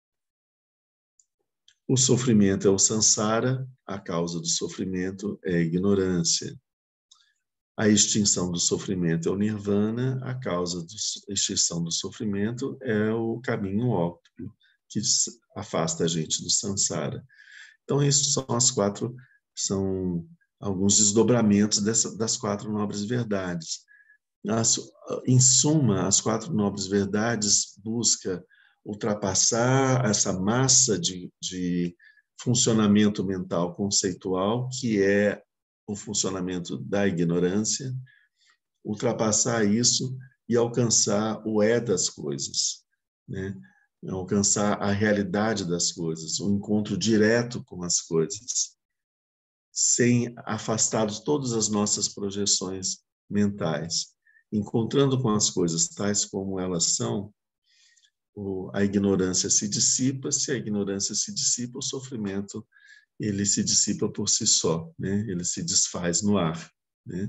O sofrimento é o samsara, a causa do sofrimento é a ignorância. A extinção do sofrimento é o nirvana, a causa da extinção do sofrimento é o caminho óptimo, que afasta a gente do samsara. Então, isso são alguns desdobramentos das 4 nobres verdades. Em suma, as 4 nobres verdades buscam ultrapassar essa massa de funcionamento mental conceitual, que é o funcionamento da ignorância, ultrapassar isso e alcançar o das coisas, né? Alcançar a realidade das coisas, o encontro direto com as coisas, sem afastar todas as nossas projeções mentais. Encontrando com as coisas tais como elas são, a ignorância se dissipa. Se a ignorância se dissipa, o sofrimento ele se dissipa por si só, né? Ele se desfaz no ar, né?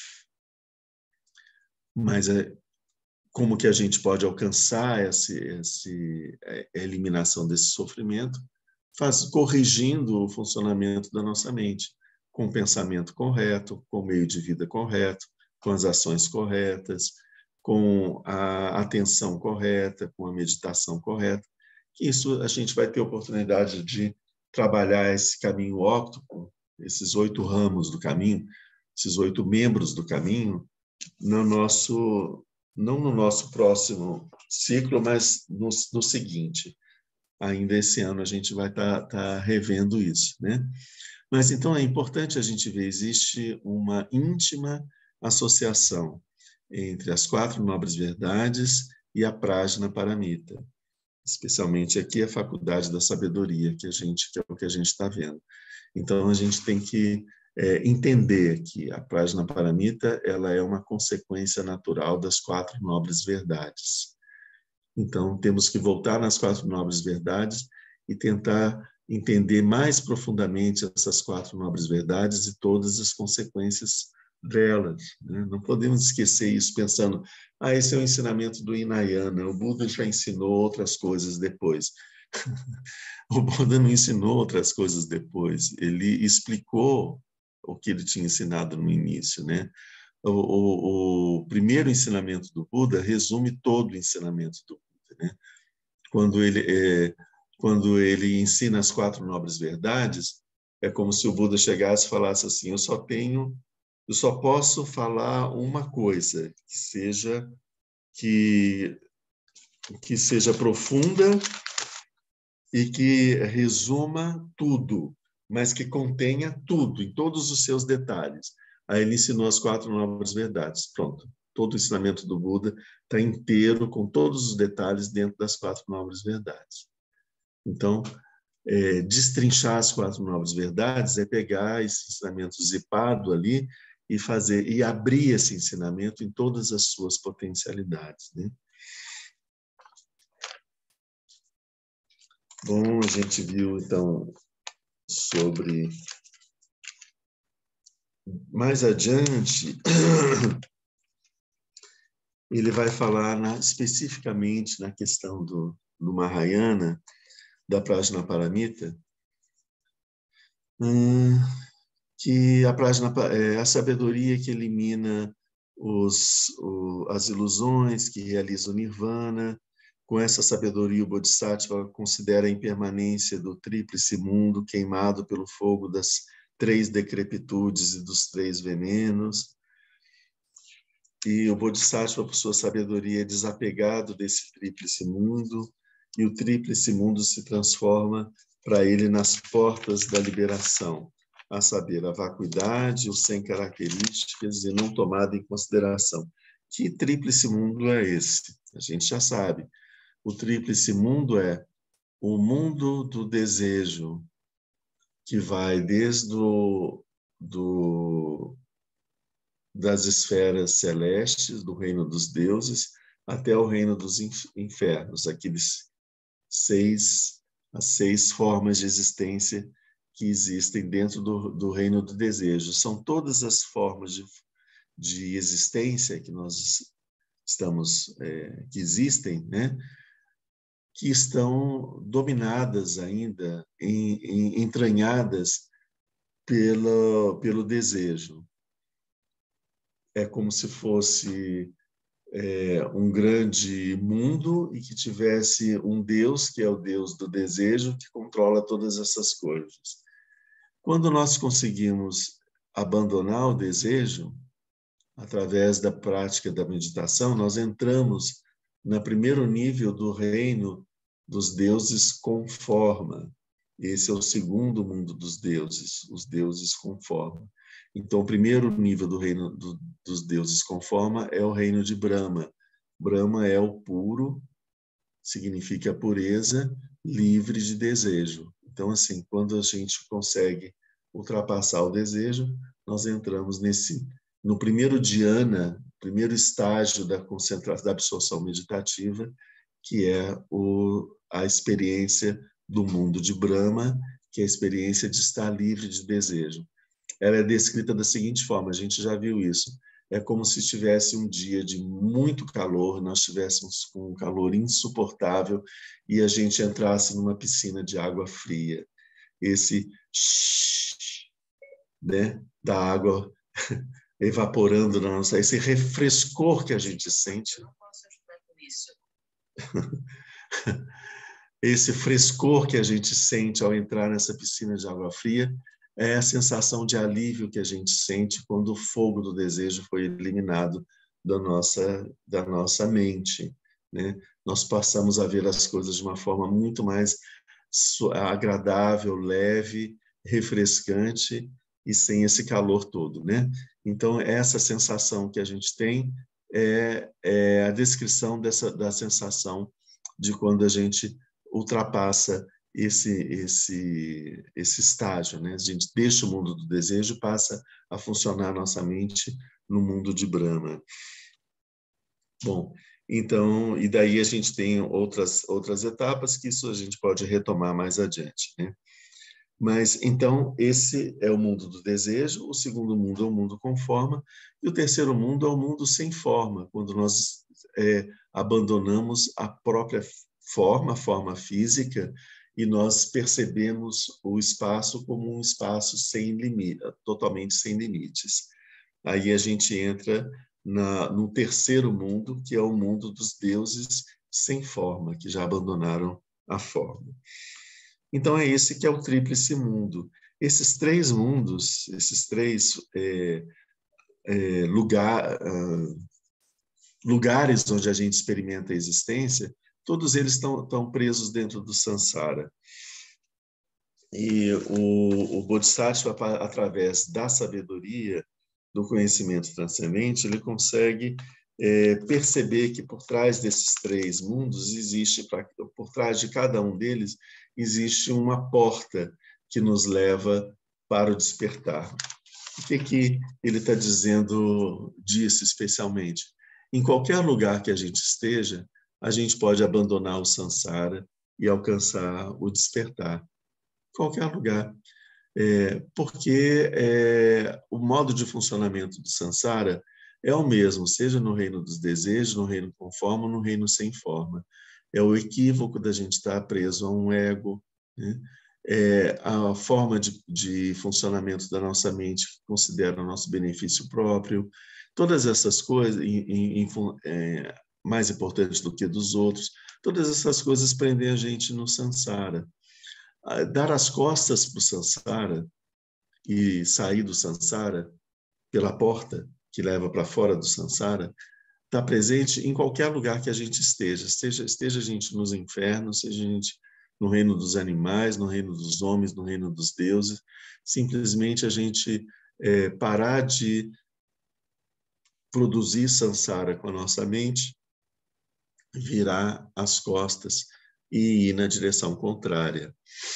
Mas como que a gente pode alcançar a eliminação desse sofrimento? Corrigindo o funcionamento da nossa mente, com o pensamento correto, com o meio de vida correto, com as ações corretas, com a atenção correta, com a meditação correta. Isso a gente vai ter oportunidade de trabalhar esse caminho óptimo, esses 8 ramos do caminho, esses 8 membros do caminho, não no nosso próximo ciclo, mas no seguinte. Ainda esse ano a gente vai tá revendo isso, né? Mas então é importante a gente ver, existe uma íntima associação entre as 4 nobres verdades e a Prajna Paramita, especialmente aqui a faculdade da sabedoria, que é o que a gente está vendo. Então a gente tem que entender que a Prajna Paramita ela é uma consequência natural das 4 nobres verdades. Então, temos que voltar nas 4 nobres verdades e tentar entender mais profundamente essas 4 nobres verdades e todas as consequências delas, né? Não podemos esquecer isso pensando, esse é o ensinamento do Hinayana, o Buda já ensinou outras coisas depois. O Buda não ensinou outras coisas depois, ele explicou o que ele tinha ensinado no início, né? O primeiro ensinamento do Buda resume todo o ensinamento do Buda, né? Quando ele ensina as 4 nobres verdades, é como se o Buda chegasse e falasse assim: eu só posso falar uma coisa, que seja profunda e que resuma tudo, mas que contenha tudo, em todos os seus detalhes. Aí ele ensinou as 4 nobres verdades. Pronto. Todo o ensinamento do Buda está inteiro, com todos os detalhes dentro das 4 nobres verdades. Então, destrinchar as 4 nobres verdades é pegar esse ensinamento zipado ali e abrir esse ensinamento em todas as suas potencialidades, né? Bom, a gente viu, então, sobre mais adiante, ele vai falar especificamente na questão do Mahayana, da Prajnaparamita, que é a sabedoria que elimina as ilusões, que realiza o nirvana. Com essa sabedoria, o Bodhisattva considera a impermanência do tríplice mundo queimado pelo fogo das 3 decrepitudes e dos 3 venenos. E o Bodhisattva, por sua sabedoria, é desapegado desse tríplice mundo, e o tríplice mundo se transforma para ele nas portas da liberação, a saber, a vacuidade, o sem características e não tomado em consideração. Que tríplice mundo é esse? A gente já sabe. O tríplice mundo é o mundo do desejo, que vai desde das esferas celestes, do reino dos deuses, até o reino dos infernos, as 6 formas de existência que existem dentro do reino do desejo. São todas as formas de existência que nós que existem, né? Que estão dominadas ainda, entranhadas pelo desejo. É como se fosse um grande mundo e que tivesse um Deus, que é o Deus do desejo, que controla todas essas coisas. Quando nós conseguimos abandonar o desejo, através da prática da meditação, nós entramos no primeiro nível do reino dos deuses com forma. Esse é o segundo mundo dos deuses, os deuses com forma. Então, o primeiro nível do reino dos deuses com forma é o reino de Brahma. Brahma é o puro, significa a pureza, livre de desejo. Então, assim, quando a gente consegue ultrapassar o desejo, nós entramos no primeiro dhyana, primeiro estágio da concentração, da absorção meditativa, que é a experiência do mundo de Brahma, que é a experiência de estar livre de desejo. Ela é descrita da seguinte forma, a gente já viu isso. É como se tivesse um dia de muito calor, nós estivéssemos com um calor insuportável e a gente entrasse numa piscina de água fria. Esse né, da água evaporando na nossa, esse refrescor que a gente sente. Eu não posso ajudar com isso. Esse frescor que a gente sente ao entrar nessa piscina de água fria é a sensação de alívio que a gente sente quando o fogo do desejo foi eliminado da nossa mente, né? Nós passamos a ver as coisas de uma forma muito mais agradável, leve, refrescante e sem esse calor todo, né? Então, essa sensação que a gente tem é a descrição da sensação de quando a gente ultrapassa esse estágio, né? A gente deixa o mundo do desejo, passa a funcionar a nossa mente no mundo de Brahma. Bom, então, e daí a gente tem outras etapas que isso a gente pode retomar mais adiante, né? Mas, então, esse é o mundo do desejo, o segundo mundo é o mundo com forma, e o terceiro mundo é o mundo sem forma, quando nós abandonamos a própria forma, a forma física, e nós percebemos o espaço como um espaço sem limite, totalmente sem limites. Aí a gente entra no terceiro mundo, que é o mundo dos deuses sem forma, que já abandonaram a forma. Então, é esse que é o tríplice mundo. Esses 3 mundos, esses 3 lugares onde a gente experimenta a existência, todos eles estão presos dentro do samsara. E o Bodhisattva, através da sabedoria, do conhecimento transcendente, ele consegue perceber que por trás desses 3 mundos por trás de cada um deles, existe uma porta que nos leva para o despertar. O que ele está dizendo disso especialmente? Em qualquer lugar que a gente esteja, a gente pode abandonar o samsara e alcançar o despertar. Qualquer lugar. porque o modo de funcionamento do samsara é o mesmo, seja no reino dos desejos, no reino com forma, no reino sem forma. É o equívoco da gente estar preso a um ego, né? É a forma de funcionamento da nossa mente que considera o nosso benefício próprio, todas essas coisas, mais importantes do que dos outros, todas essas coisas prendem a gente no samsara. Dar as costas para o samsara e sair do samsara pela porta que leva para fora do samsara está presente em qualquer lugar que a gente esteja a gente nos infernos, seja a gente no reino dos animais, no reino dos homens, no reino dos deuses, simplesmente a gente parar de produzir samsara com a nossa mente, virar as costas e ir na direção contrária.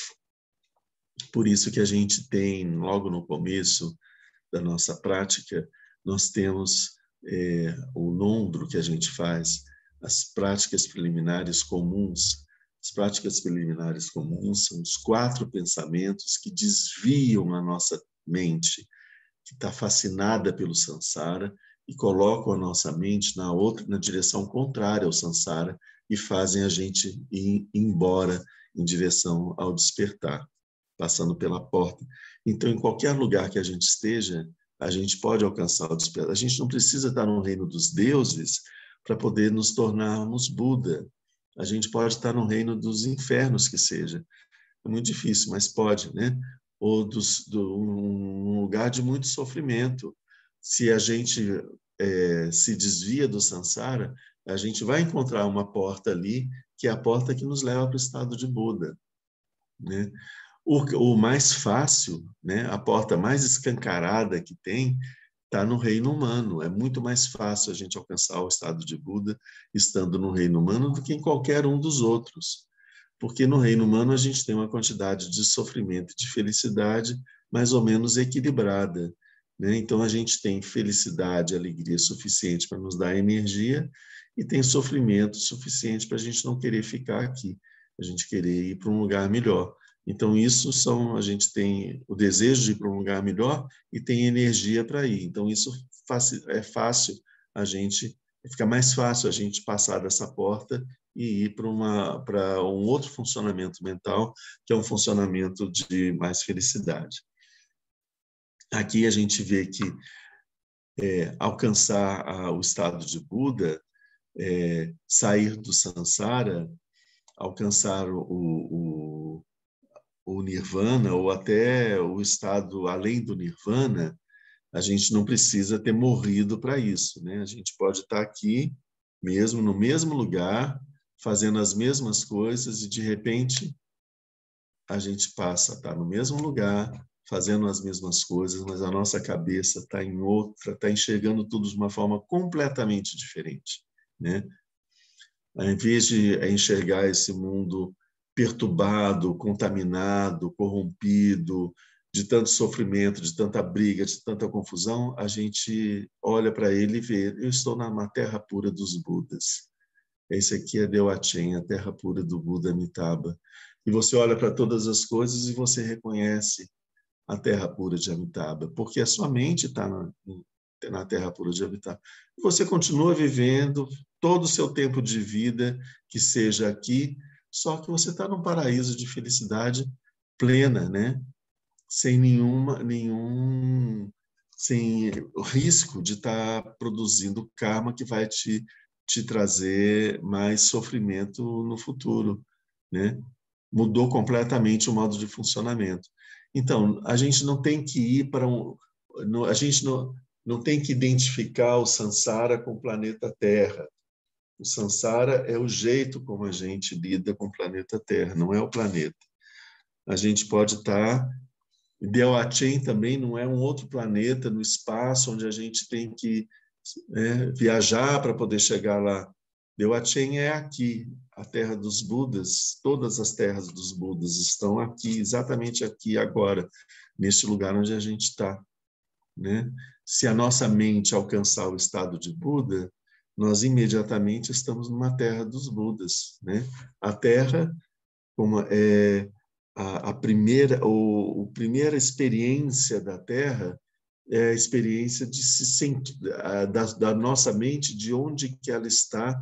Por isso que a gente tem, logo no começo da nossa prática, nós temos o nondro que a gente faz, as práticas preliminares comuns. As práticas preliminares comuns são os 4 pensamentos que desviam a nossa mente, que está fascinada pelo samsara, e colocam a nossa mente na direção contrária ao samsara e fazem a gente ir embora em direção ao despertar, passando pela porta. Então, em qualquer lugar que a gente esteja, a gente pode alcançar o despertar. A gente não precisa estar no reino dos deuses para poder nos tornarmos Buda. A gente pode estar no reino dos infernos, que seja. É muito difícil, mas pode, né? Ou um lugar de muito sofrimento. Se a gente se desvia do samsara, a gente vai encontrar uma porta ali, que é a porta que nos leva para o estado de Buda, né? O mais fácil, né, a porta mais escancarada que tem, está no reino humano. É muito mais fácil a gente alcançar o estado de Buda estando no reino humano do que em qualquer um dos outros. Porque no reino humano a gente tem uma quantidade de sofrimento e de felicidade mais ou menos equilibrada, né? Então a gente tem felicidade, alegria suficiente para nos dar energia e tem sofrimento suficiente para a gente não querer ficar aqui, a gente querer ir para um lugar melhor. Então, a gente tem o desejo de ir para um lugar melhor e tem energia para ir. Então, isso é fácil fica mais fácil a gente passar dessa porta e ir para um outro funcionamento mental, que é um funcionamento de mais felicidade. Aqui a gente vê que alcançar o estado de Buda, sair do samsara, alcançar o nirvana, ou até o estado além do nirvana, a gente não precisa ter morrido para isso, né? A gente pode estar aqui, mesmo no mesmo lugar, fazendo as mesmas coisas, e de repente a gente passa a estar no mesmo lugar, fazendo as mesmas coisas, mas a nossa cabeça está em outra, está enxergando tudo de uma forma completamente diferente, né? Ao invés de enxergar esse mundo perturbado, contaminado, corrompido, de tanto sofrimento, de tanta briga, de tanta confusão, a gente olha para ele e vê, eu estou na terra pura dos Budas. Esse aqui é Deuachen, a terra pura do Buda Amitabha. E você olha para todas as coisas e você reconhece a terra pura de Amitabha, porque a sua mente está na terra pura de Amitabha. E você continua vivendo todo o seu tempo de vida, que seja aqui, só que você está num paraíso de felicidade plena, né? Sem sem o risco de estar produzindo karma que vai te trazer mais sofrimento no futuro, né? Mudou completamente o modo de funcionamento. Então, a gente não tem que ir para a gente não tem que identificar o samsara com o planeta Terra. O samsara é o jeito como a gente lida com o planeta Terra, não é o planeta. A gente pode estar... Deuachen também não é um outro planeta no espaço onde a gente tem que viajar para poder chegar lá. Deuachen é aqui, a terra dos Budas. Todas as terras dos Budas estão aqui, exatamente aqui, agora, neste lugar onde a gente está, né? Se a nossa mente alcançar o estado de Buda, nós imediatamente estamos numa terra dos Budas, né? A terra como a primeira experiência da Terra é a experiência de se sentir, da nossa mente, de onde que ela está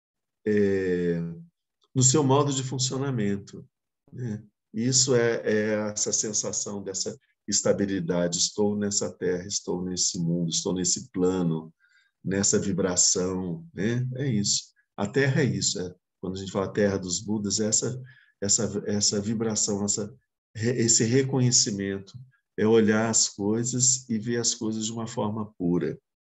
no seu modo de funcionamento, né? Isso é essa sensação dessa estabilidade. Estou nessa Terra, estou nesse mundo, estou nesse plano, nessa vibração, né? É isso. A Terra é isso. Quando a gente fala Terra dos Budas, é essa vibração, esse reconhecimento, é olhar as coisas e ver as coisas de uma forma pura.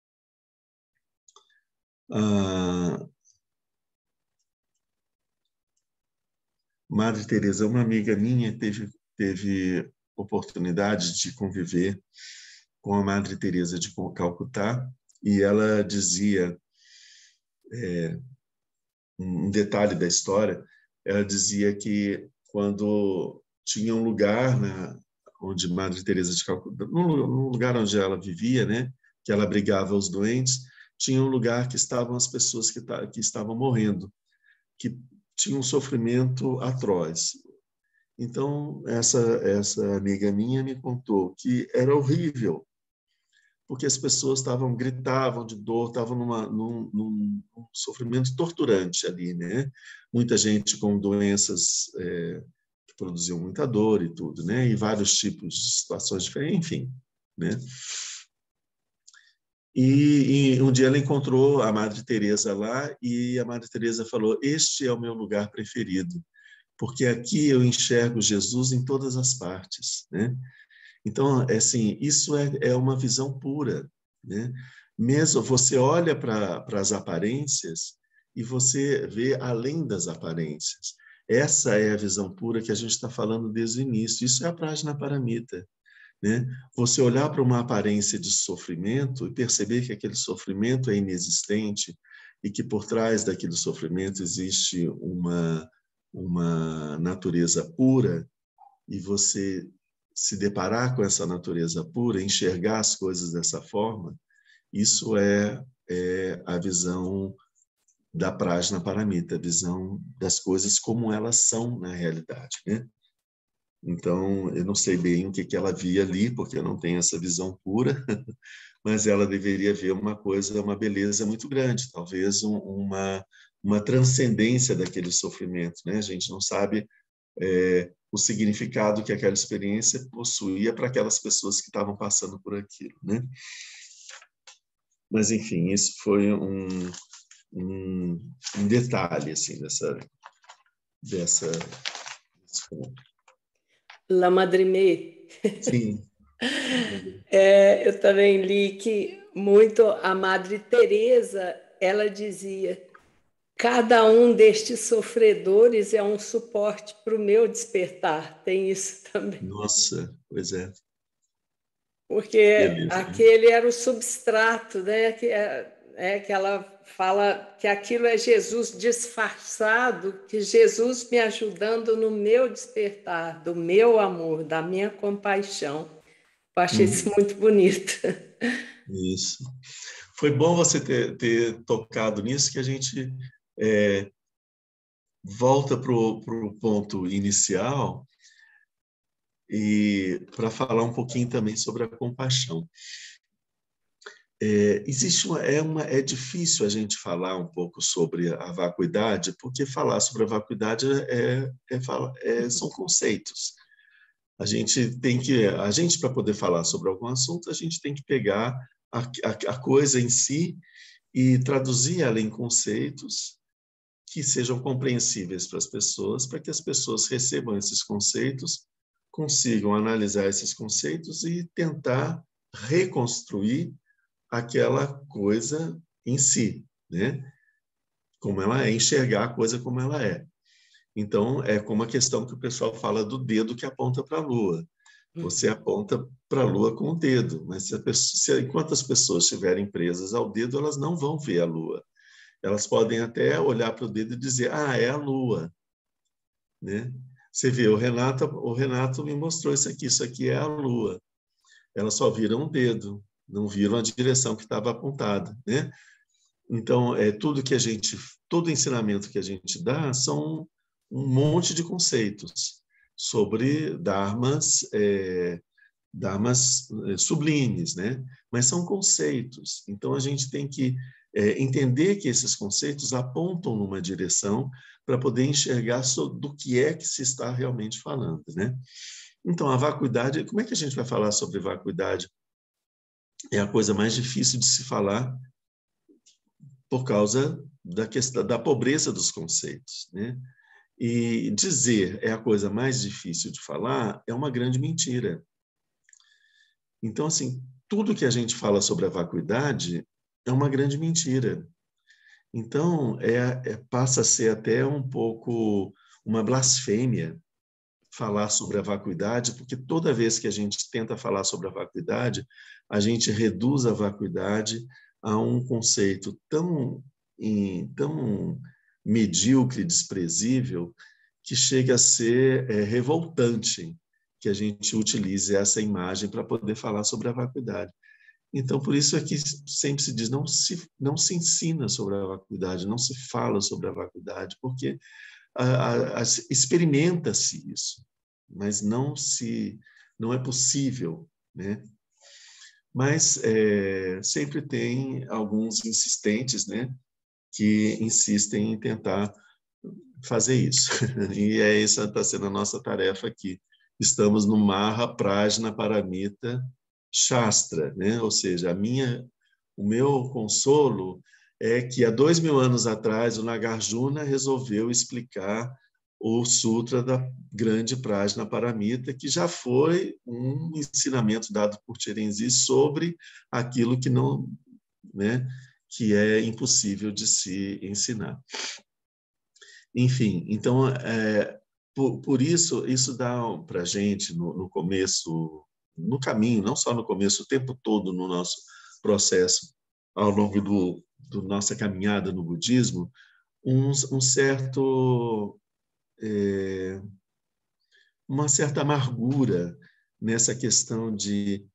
Madre Teresa, uma amiga minha, teve oportunidade de conviver com a Madre Teresa de Calcutá, e ela dizia, um detalhe da história, ela dizia que quando tinha um lugar onde Madre Teresa de Calcutá, no lugar onde ela vivia, né, que ela abrigava os doentes, tinha um lugar que estavam as pessoas que estavam morrendo, que tinham um sofrimento atroz. Então, essa amiga minha me contou que era horrível, porque as pessoas gritavam de dor, estavam num sofrimento torturante ali, né? Muita gente com doenças que produziam muita dor e tudo, né? E vários tipos de situações diferentes, enfim, né? E um dia ela encontrou a Madre Teresa lá e a Madre Teresa falou: "Este é o meu lugar preferido, porque aqui eu enxergo Jesus em todas as partes", né? Então, assim, isso é uma visão pura, né? Mesmo você olha para as aparências e você vê além das aparências. Essa é a visão pura que a gente está falando desde o início. Isso é a Prajnaparamita, né? Você olhar para uma aparência de sofrimento e perceber que aquele sofrimento é inexistente e que por trás daquele sofrimento existe uma natureza pura, e você se deparar com essa natureza pura, enxergar as coisas dessa forma, isso é a visão da Prajnaparamita, a visão das coisas como elas são na realidade, né? Então, eu não sei bem o que ela via ali, porque eu não tenho essa visão pura, mas ela deveria ver uma coisa, uma beleza muito grande, talvez uma transcendência daquele sofrimento, né? A gente não sabe o significado que aquela experiência possuía para aquelas pessoas que estavam passando por aquilo, né? Mas, enfim, isso foi um detalhe, assim, desse ponto.
La Madrimê.
Sim.
Eu também li que muito a Madre Teresa, ela dizia: cada um destes sofredores é um suporte para o meu despertar. Tem isso também.
Nossa, pois é.
Porque
Beleza, né?
aquele era o substrato, né? Que ela fala que aquilo é Jesus disfarçado, que Jesus me ajudando no meu despertar, do meu amor, da minha compaixão. Eu achei isso muito bonito.
Isso. Foi bom você ter tocado nisso, que a gente volta para o ponto inicial e para falar um pouquinho também sobre a compaixão. É difícil a gente falar um pouco sobre a vacuidade, porque falar sobre a vacuidade são conceitos. A gente para poder falar sobre algum assunto, a gente tem que pegar a coisa em si e traduzir ela em conceitos que sejam compreensíveis para as pessoas, para que as pessoas recebam esses conceitos, consigam analisar esses conceitos e tentar reconstruir aquela coisa em si, né? Como ela é, enxergar a coisa como ela é. Então, é como a questão que o pessoal fala do dedo que aponta para a lua. Você aponta para a lua com o dedo, mas enquanto as pessoas estiverem presas ao dedo, elas não vão ver a lua. Elas podem até olhar para o dedo e dizer: "Ah, é a lua", né? Você vê, o Renato me mostrou isso aqui é a lua. Elas só viram um dedo, não viram a direção que estava apontada, né? Então, todo ensinamento que a gente dá são um monte de conceitos. sobre dharmas, dharmas sublimes, né? Mas são conceitos. Então, a gente tem que entender que esses conceitos apontam numa direção para poder enxergar do que é que se está realmente falando, né? Então, a vacuidade, como é que a gente vai falar sobre vacuidade? É a coisa mais difícil de se falar por causa da questão da pobreza dos conceitos, né? E dizer é a coisa mais difícil de falar é uma grande mentira. Então, assim, tudo que a gente fala sobre a vacuidade é uma grande mentira. Então, passa a ser até um pouco uma blasfêmia falar sobre a vacuidade, porque toda vez que a gente tenta falar sobre a vacuidade, a gente reduz a vacuidade a um conceito tão medíocre, desprezível, que chega a ser revoltante que a gente utilize essa imagem para poder falar sobre a vacuidade. Então, por isso é que sempre se diz, não se ensina sobre a vacuidade, não se fala sobre a vacuidade, porque experimenta-se isso, mas não é possível, né? Mas sempre tem alguns insistentes, né, que insistem em tentar fazer isso. E essa está sendo a nossa tarefa aqui. Estamos no Maha Prajna Paramita Shastra, né? Ou seja, o meu consolo é que há 2000 anos atrás o Nagarjuna resolveu explicar o Sutra da Grande Prajna Paramita, que já foi um ensinamento dado por Terenzi sobre aquilo que não, né, que é impossível de se ensinar. Enfim, então, por isso dá para a gente, no começo, no caminho, não só no começo, o tempo todo no nosso processo, ao longo do nossa caminhada no budismo, uma certa amargura nessa questão de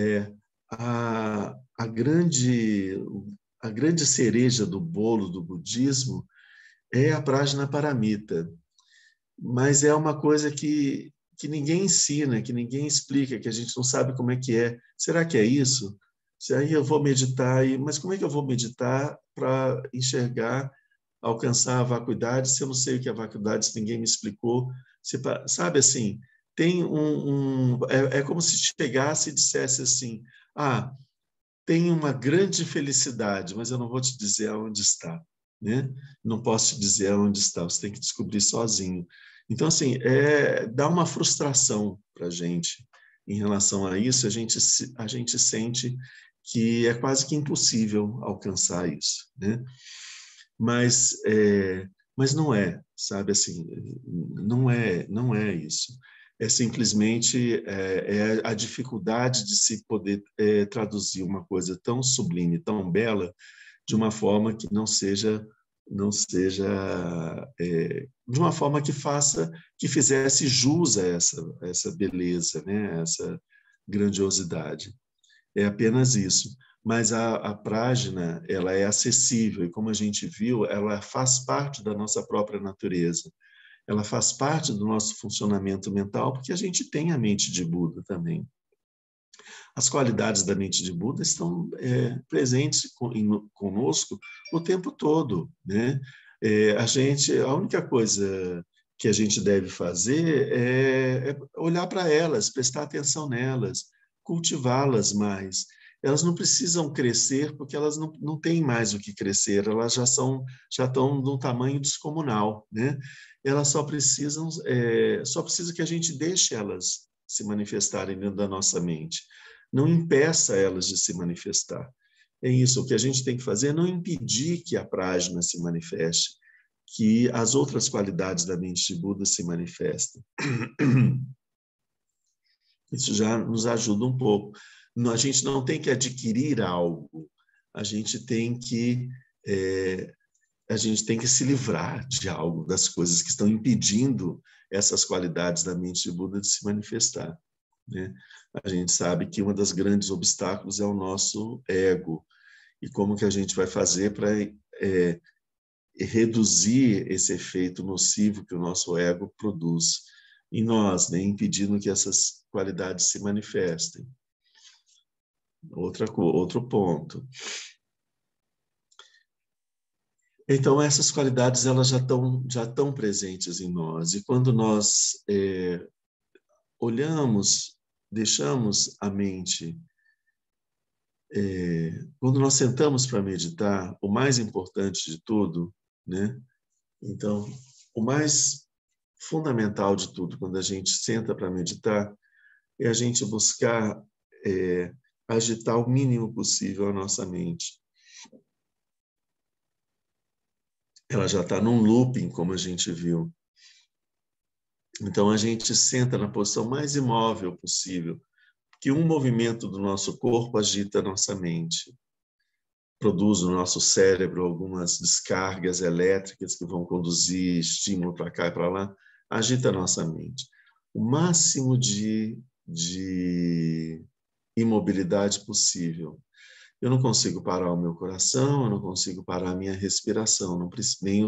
a grande cereja do bolo do budismo é a Prajna Paramita, mas é uma coisa que ninguém ensina, que ninguém explica, que a gente não sabe como é que é. Será que é isso? Se aí eu vou meditar, mas como é que eu vou meditar para enxergar, alcançar a vacuidade, se eu não sei o que é a vacuidade, se ninguém me explicou? Sabe assim, tem é como se chegasse e dissesse assim, tem uma grande felicidade, mas eu não vou te dizer aonde está, né? Não posso te dizer aonde está, você tem que descobrir sozinho. Então, assim, dá uma frustração para a gente em relação a isso, a gente sente que é quase que impossível alcançar isso, né? Mas não é, sabe, assim, não é isso. É simplesmente a dificuldade de se poder traduzir uma coisa tão sublime, tão bela, de uma forma que não seja de uma forma que fizesse jus a essa beleza, né? Essa grandiosidade. É apenas isso. Mas a Prajna, ela é acessível, e como a gente viu, ela faz parte da nossa própria natureza. Ela faz parte do nosso funcionamento mental, porque a gente tem a mente de Buda também. As qualidades da mente de Buda estão presentes conosco o tempo todo, né? A única coisa que a gente deve fazer é olhar para elas, prestar atenção nelas, cultivá-las mais. Elas não precisam crescer porque elas não têm mais o que crescer, elas já estão de um tamanho descomunal, né? Elas só precisa que a gente deixe elas se manifestarem dentro da nossa mente. Não impeça elas de se manifestar. É isso, o que a gente tem que fazer é não impedir que a Prajna se manifeste, que as outras qualidades da mente de Buda se manifestem. Isso já nos ajuda um pouco. A gente não tem que adquirir algo, a gente tem que se livrar de algo, das coisas que estão impedindo essas qualidades da mente de Buda de se manifestar, né? A gente sabe que um dos grandes obstáculos é o nosso ego. E como que a gente vai fazer para reduzir esse efeito nocivo que o nosso ego produz? em nós, né? Impedindo que essas qualidades se manifestem. Outro ponto. Então, essas qualidades elas já estão presentes em nós. E quando nós olhamos, deixamos a mente, quando nós sentamos para meditar, o mais importante de tudo, né? Então, o mais fundamental de tudo, quando a gente senta para meditar, é a gente buscar agitar o mínimo possível a nossa mente. Ela já está num looping, como a gente viu. Então, a gente senta na posição mais imóvel possível, que um movimento do nosso corpo agita a nossa mente, produz no nosso cérebro algumas descargas elétricas que vão conduzir estímulo para cá e para lá, agita a nossa mente. O máximo de imobilidade possível. Eu não consigo parar o meu coração, eu não consigo parar a minha respiração, não preciso, nem o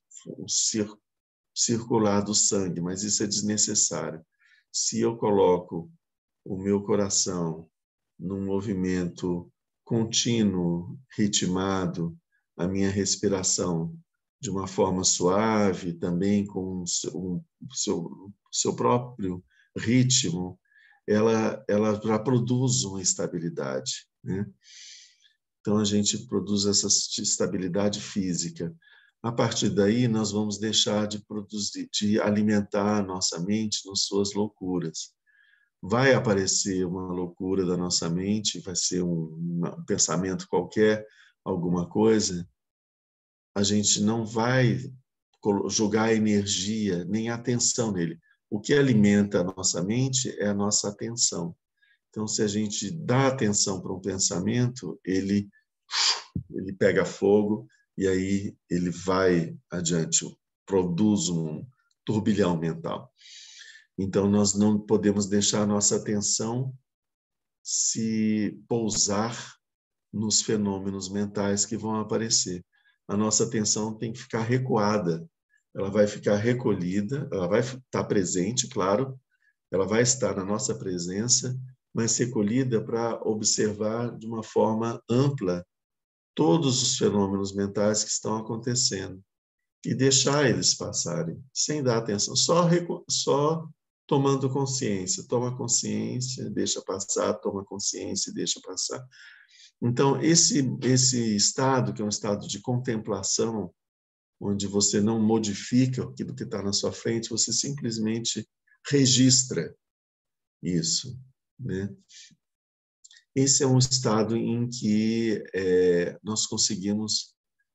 circular do sangue, mas isso é desnecessário. Se eu coloco o meu coração num movimento contínuo, ritmado, a minha respiração de uma forma suave, também com o seu próprio ritmo, ela já produz uma estabilidade, né? Então, a gente produz essa estabilidade física. A partir daí, nós vamos deixar de produzir, de alimentar a nossa mente nas suas loucuras. Vai aparecer uma loucura da nossa mente, vai ser um pensamento qualquer, alguma coisa, a gente não vai jogar energia nem atenção nele. O que alimenta a nossa mente é a nossa atenção. Então, se a gente dá atenção para um pensamento, ele pega fogo e aí ele vai adiante, produz um turbilhão mental. Então, nós não podemos deixar a nossa atenção se pousar nos fenômenos mentais que vão aparecer. A nossa atenção tem que ficar recuada, ela vai ficar recolhida, ela vai estar presente, claro, ela vai estar na nossa presença, mas recolhida para observar de uma forma ampla todos os fenômenos mentais que estão acontecendo e deixar eles passarem, sem dar atenção, só tomando consciência. Toma consciência, deixa passar, toma consciência e deixa passar. Então, esse estado, que é um estado de contemplação, onde você não modifica aquilo que está na sua frente, você simplesmente registra isso, né? Esse é um estado em que nós conseguimos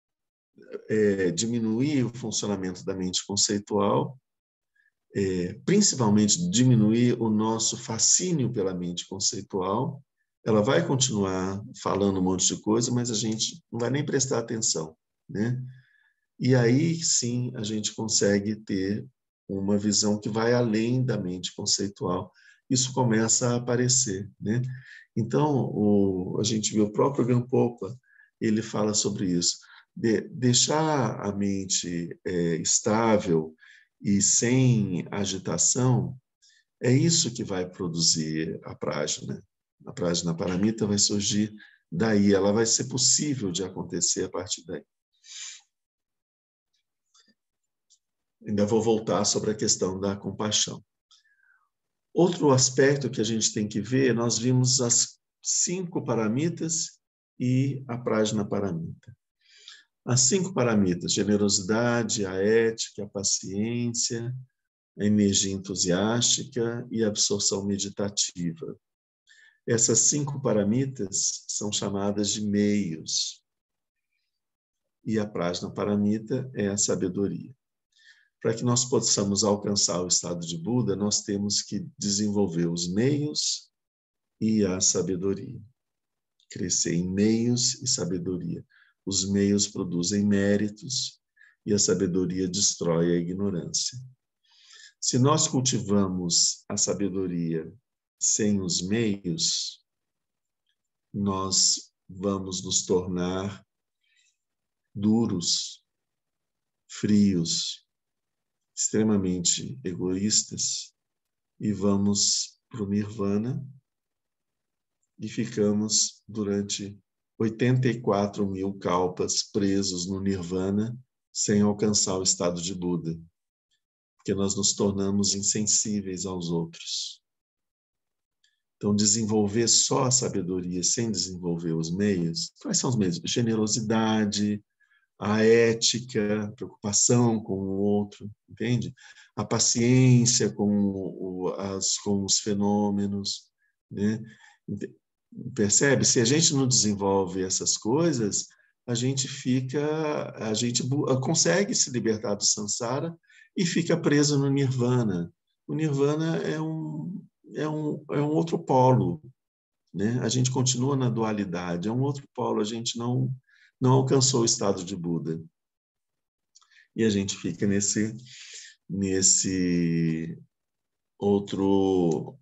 diminuir o funcionamento da mente conceitual, principalmente diminuir o nosso fascínio pela mente conceitual. Ela vai continuar falando um monte de coisa, mas a gente não vai nem prestar atenção, né? E aí, sim, a gente consegue ter uma visão que vai além da mente conceitual. Isso começa a aparecer, né? Então, a gente viu o próprio Gampopa, ele fala sobre isso. Deixar a mente estável e sem agitação, é isso que vai produzir a prajna. A prajna paramita vai surgir daí, ela vai ser possível de acontecer a partir daí. Ainda vou voltar sobre a questão da compaixão. Outro aspecto que a gente tem que ver, nós vimos as 5 paramitas e a prajna paramita. As 5 paramitas, generosidade, a ética, a paciência, a energia entusiástica e a absorção meditativa. Essas 5 paramitas são chamadas de meios. E a prajna paramita é a sabedoria. Para que nós possamos alcançar o estado de Buda, nós temos que desenvolver os meios e a sabedoria. Crescer em meios e sabedoria. Os meios produzem méritos e a sabedoria destrói a ignorância. Se nós cultivamos a sabedoria sem os meios, nós vamos nos tornar duros, frios, extremamente egoístas e vamos para o Nirvana e ficamos durante 84.000 kalpas presos no Nirvana sem alcançar o estado de Buda, porque nós nos tornamos insensíveis aos outros. Então, desenvolver só a sabedoria sem desenvolver os meios, quais são os meios? Generosidade, a ética, a preocupação com o outro, entende? A paciência com os fenômenos, né? Percebe? Se a gente não desenvolve essas coisas, a gente consegue se libertar do samsara e fica preso no nirvana. O nirvana é um outro polo, né? A gente continua na dualidade, é um outro polo, a gente não alcançou o estado de Buda. E a gente fica nesse outro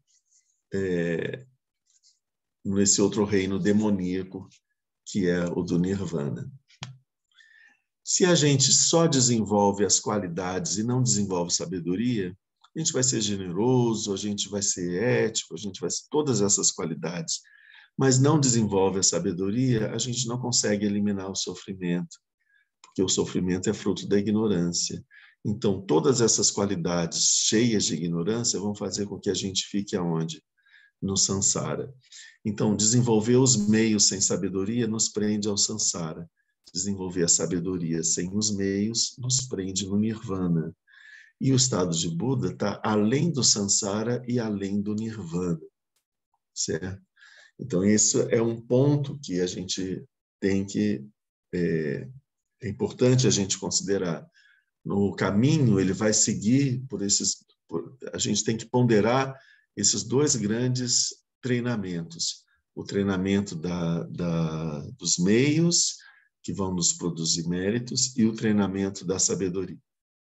reino demoníaco, que é o do Nirvana. Se a gente só desenvolve as qualidades e não desenvolve sabedoria, a gente vai ser generoso, a gente vai ser ético, a gente vai ser todas essas qualidades, mas não desenvolve a sabedoria, a gente não consegue eliminar o sofrimento, porque o sofrimento é fruto da ignorância. Então, todas essas qualidades cheias de ignorância vão fazer com que a gente fique aonde? No samsara. Então, desenvolver os meios sem sabedoria nos prende ao samsara. Desenvolver a sabedoria sem os meios nos prende no nirvana. E o estado de Buda está além do samsara e além do nirvana, certo? Então, isso é um ponto que a gente tem que... É importante a gente considerar. No caminho, ele vai seguir a gente tem que ponderar esses dois grandes treinamentos. O treinamento dos meios, que vão nos produzir méritos, e o treinamento da sabedoria.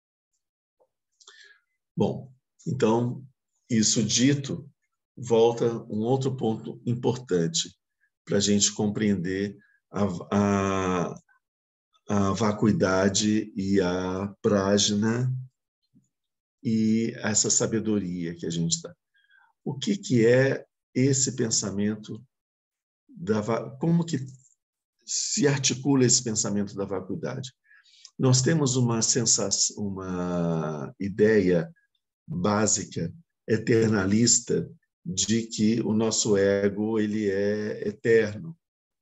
Bom, então, isso dito, volta um outro ponto importante para a gente compreender a vacuidade e a prajna e essa sabedoria que a gente dá. O que é esse pensamento como que se articula esse pensamento da vacuidade? Nós temos uma sensação, uma ideia básica, eternalista, de que o nosso ego ele é eterno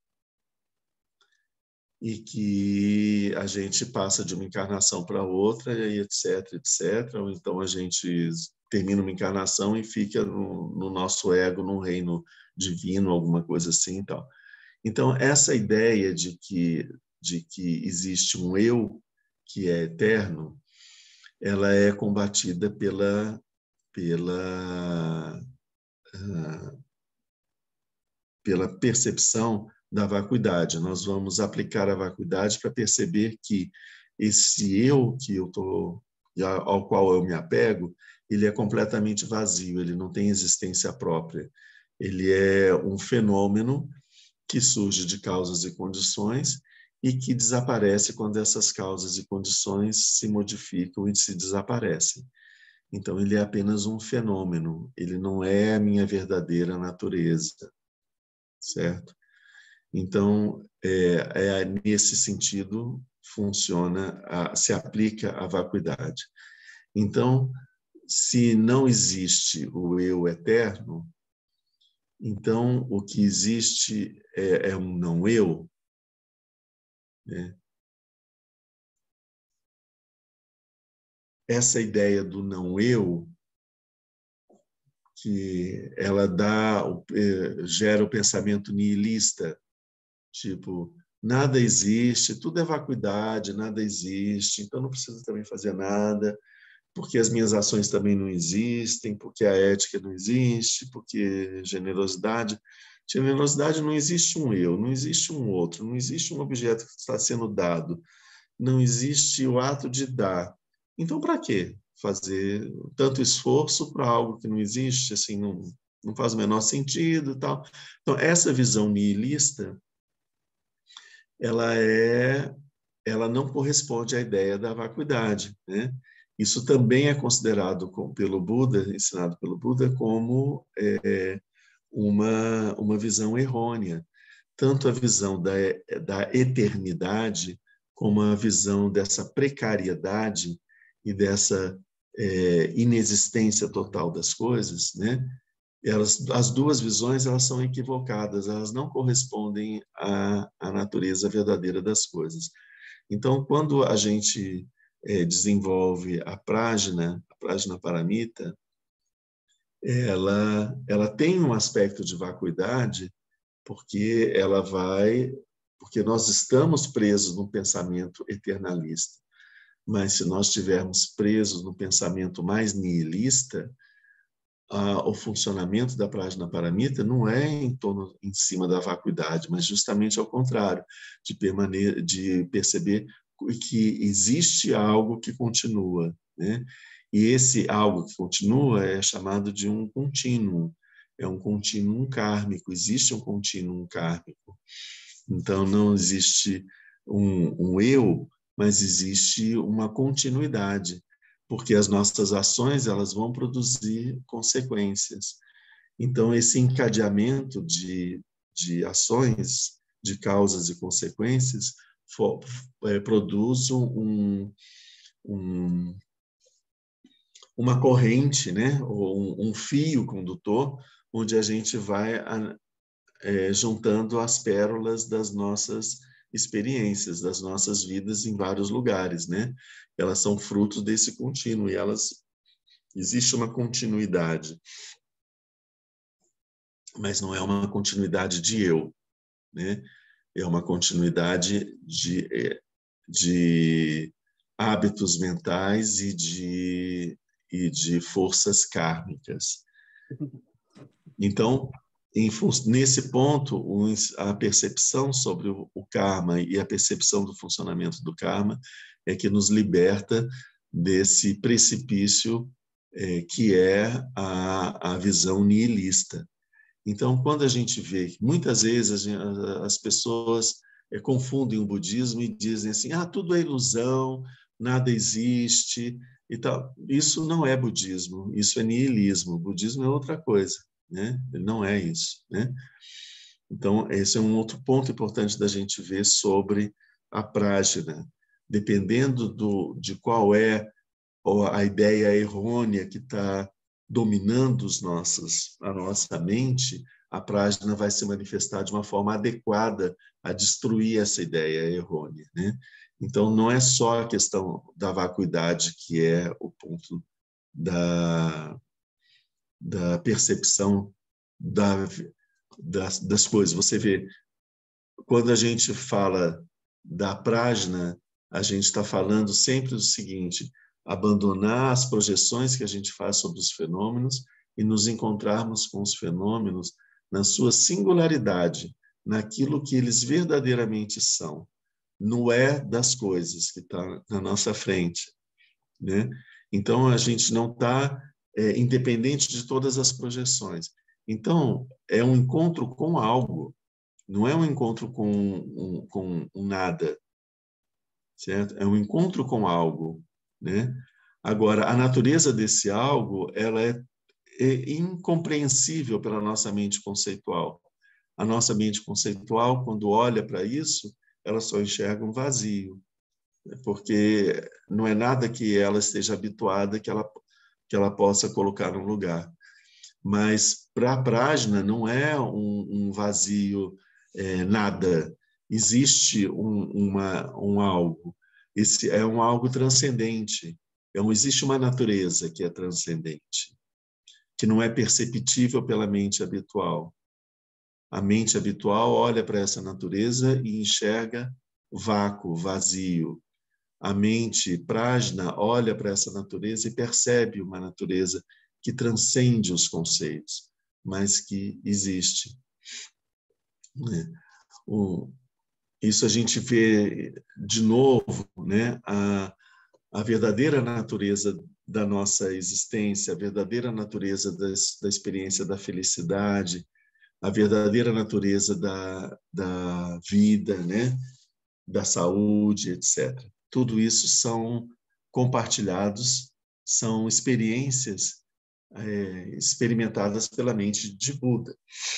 e que a gente passa de uma encarnação para outra, e etc, etc. Ou então a gente termina uma encarnação e fica no nosso ego, num reino divino, alguma coisa assim e tal. Então, essa ideia de que existe um eu que é eterno, ela é combatida pela percepção da vacuidade. Nós vamos aplicar a vacuidade para perceber que esse eu ao qual eu me apego, ele é completamente vazio, ele não tem existência própria. Ele é um fenômeno que surge de causas e condições e que desaparece quando essas causas e condições se modificam e se desaparecem. Então, ele é apenas um fenômeno, ele não é a minha verdadeira natureza, certo? Então, nesse sentido, se aplica a vacuidade. Então, se não existe o eu eterno, então o que existe é um não eu, né? Essa ideia do não eu, que ela gera o pensamento nihilista, tipo, nada existe, tudo é vacuidade, nada existe, então não preciso também fazer nada, porque as minhas ações também não existem, porque a ética não existe, porque generosidade não existe um eu, não existe um outro, não existe um objeto que está sendo dado, não existe o ato de dar. Então, para quê fazer tanto esforço para algo que não existe, assim, não faz o menor sentido e tal. Então, essa visão nihilista, ela não corresponde à ideia da vacuidade, né? Isso também é considerado pelo Buda, ensinado pelo Buda, como uma visão errônea. Tanto a visão da eternidade, como a visão dessa precariedade e dessa inexistência total das coisas, né? As duas visões elas são equivocadas, elas não correspondem à natureza verdadeira das coisas. Então, quando a gente desenvolve a prajna paramita, ela tem um aspecto de vacuidade, porque porque nós estamos presos no pensamento eternalista. Mas se nós estivermos presos no pensamento mais nihilista, o funcionamento da prajna paramita não é em cima da vacuidade, mas justamente ao contrário, de perceber que existe algo que continua, né? E esse algo que continua é chamado de um contínuo, é um contínuo kármico, existe um contínuo kármico. Então, não existe um eu, mas existe uma continuidade, porque as nossas ações elas vão produzir consequências. Então, esse encadeamento de ações, de causas e consequências, produz uma corrente, né? Ou um fio condutor, onde a gente vai juntando as pérolas das nossas experiências, das nossas vidas em vários lugares, né? Elas são frutos desse contínuo e existe uma continuidade, mas não é uma continuidade de eu, né? É uma continuidade de hábitos mentais e de forças kármicas. Então, nesse ponto, a percepção sobre o karma e a percepção do funcionamento do karma é que nos liberta desse precipício que é a visão nihilista. Então, quando a gente vê, muitas vezes as pessoas confundem o budismo e dizem assim, tudo é ilusão, nada existe e tal. Isso não é budismo, isso é nihilismo. O budismo é outra coisa, né? Não é isso, né? Então, esse é um outro ponto importante da gente ver sobre a prajna. Dependendo de qual é a ideia errônea que está dominando a nossa mente, a prajna vai se manifestar de uma forma adequada a destruir essa ideia errônea, né? Então, não é só a questão da vacuidade que é o ponto da percepção das coisas. Você vê, quando a gente fala da prajna, a gente está falando sempre do seguinte: abandonar as projeções que a gente faz sobre os fenômenos e nos encontrarmos com os fenômenos na sua singularidade, naquilo que eles verdadeiramente são, no das coisas que está na nossa frente, né? Então, a gente não está independente de todas as projeções. Então, é um encontro com algo, não é um encontro com um nada, certo? É um encontro com algo, né? Agora, a natureza desse algo, ela é incompreensível pela nossa mente conceitual. A nossa mente conceitual, quando olha para isso, ela só enxerga um vazio, porque não é nada que ela esteja habituada que ela possa colocar no lugar. Mas para a prajna não é um vazio nada. Existe um algo. Esse é um algo transcendente. Existe uma natureza que é transcendente, que não é perceptível pela mente habitual. A mente habitual olha para essa natureza e enxerga vácuo, vazio. A mente prajna olha para essa natureza e percebe uma natureza que transcende os conceitos, mas que existe. Isso a gente vê de novo, né? A verdadeira natureza da nossa existência, a verdadeira natureza da experiência da felicidade, a verdadeira natureza da vida, né? Da saúde, etc. Tudo isso são compartilhados, são experiências experimentadas pela mente de Buda.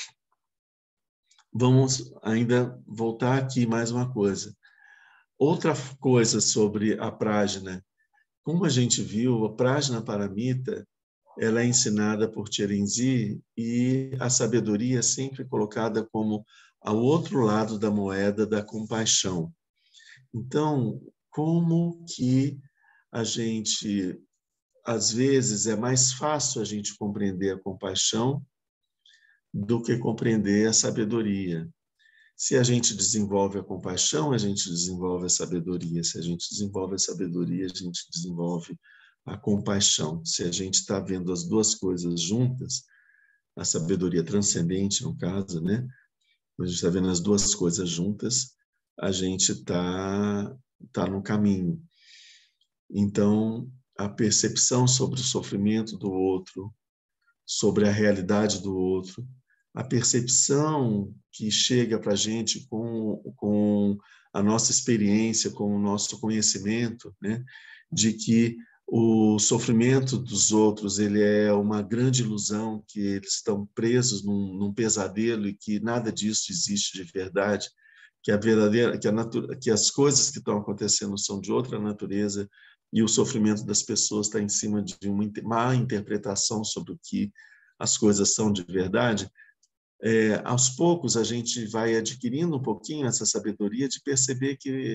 Vamos ainda voltar aqui mais uma coisa. Outra coisa sobre a Prajna. Como a gente viu, a Prajnaparamita, ela é ensinada por Tenzin e a sabedoria é sempre colocada como ao outro lado da moeda da compaixão. Então, como que a gente, às vezes, é mais fácil a gente compreender a compaixão do que compreender a sabedoria. Se a gente desenvolve a compaixão, a gente desenvolve a sabedoria. Se a gente desenvolve a sabedoria, a gente desenvolve a compaixão. Se a gente está vendo as duas coisas juntas, a sabedoria transcendente, no caso, né? A gente está vendo as duas coisas juntas, a gente está no caminho. Então, a percepção sobre o sofrimento do outro, sobre a realidade do outro, a percepção que chega para a gente com a nossa experiência, com o nosso conhecimento, né, de que o sofrimento dos outros ele é uma grande ilusão, que eles estão presos num pesadelo e que nada disso existe de verdade, que que as coisas que estão acontecendo são de outra natureza e o sofrimento das pessoas está em cima de uma má interpretação sobre o que as coisas são de verdade. Aos poucos a gente vai adquirindo um pouquinho essa sabedoria de perceber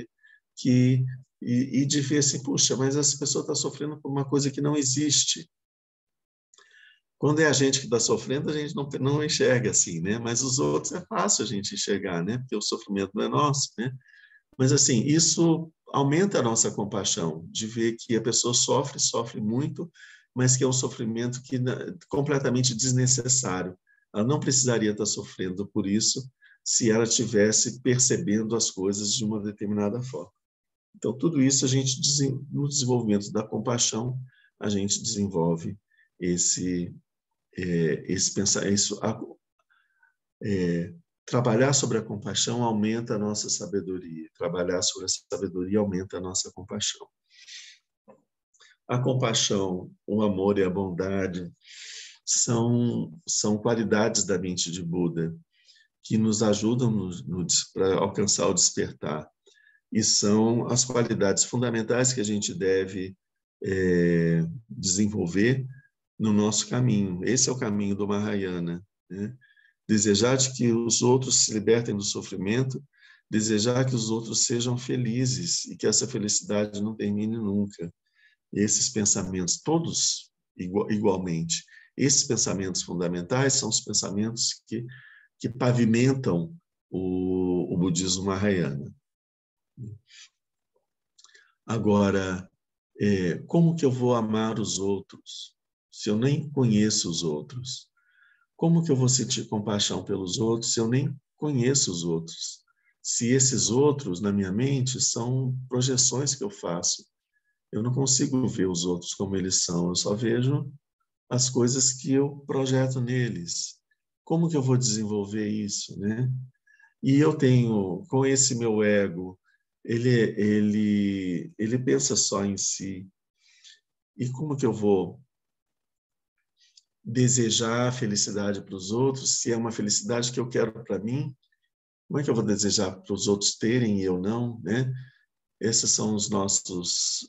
e de ver assim, puxa, mas essa pessoa está sofrendo por uma coisa que não existe. Quando é a gente que está sofrendo, a gente não enxerga assim, né? Mas os outros é fácil a gente enxergar, né? Porque o sofrimento não é nosso, né? Mas assim, isso aumenta a nossa compaixão, de ver que a pessoa sofre muito, mas que é um sofrimento que completamente desnecessário. Ela não precisaria estar sofrendo por isso se ela estivesse percebendo as coisas de uma determinada forma. Então, tudo isso no desenvolvimento da compaixão, a gente desenvolve trabalhar sobre a compaixão aumenta a nossa sabedoria. Trabalhar sobre a sabedoria aumenta a nossa compaixão. A compaixão, o amor e a bondade são qualidades da mente de Buda que nos ajudam para alcançar o despertar. E são as qualidades fundamentais que a gente deve desenvolver no nosso caminho. Esse é o caminho do Mahayana, né? Desejar de que os outros se libertem do sofrimento, desejar que os outros sejam felizes e que essa felicidade não termine nunca. Esses pensamentos, todos igualmente, esses pensamentos fundamentais são os pensamentos que pavimentam o budismo Mahayana. Agora, como que eu vou amar os outros se eu nem conheço os outros? Como que eu vou sentir compaixão pelos outros se eu nem conheço os outros? Se esses outros, na minha mente, são projeções que eu faço. Eu não consigo ver os outros como eles são, eu só vejo as coisas que eu projeto neles. Como que eu vou desenvolver isso, né? E eu tenho, com esse meu ego, ele pensa só em si. E como que eu vou desejar felicidade para os outros, se é uma felicidade que eu quero para mim? Como é que eu vou desejar para os outros terem e eu não, né? Esses são os nossos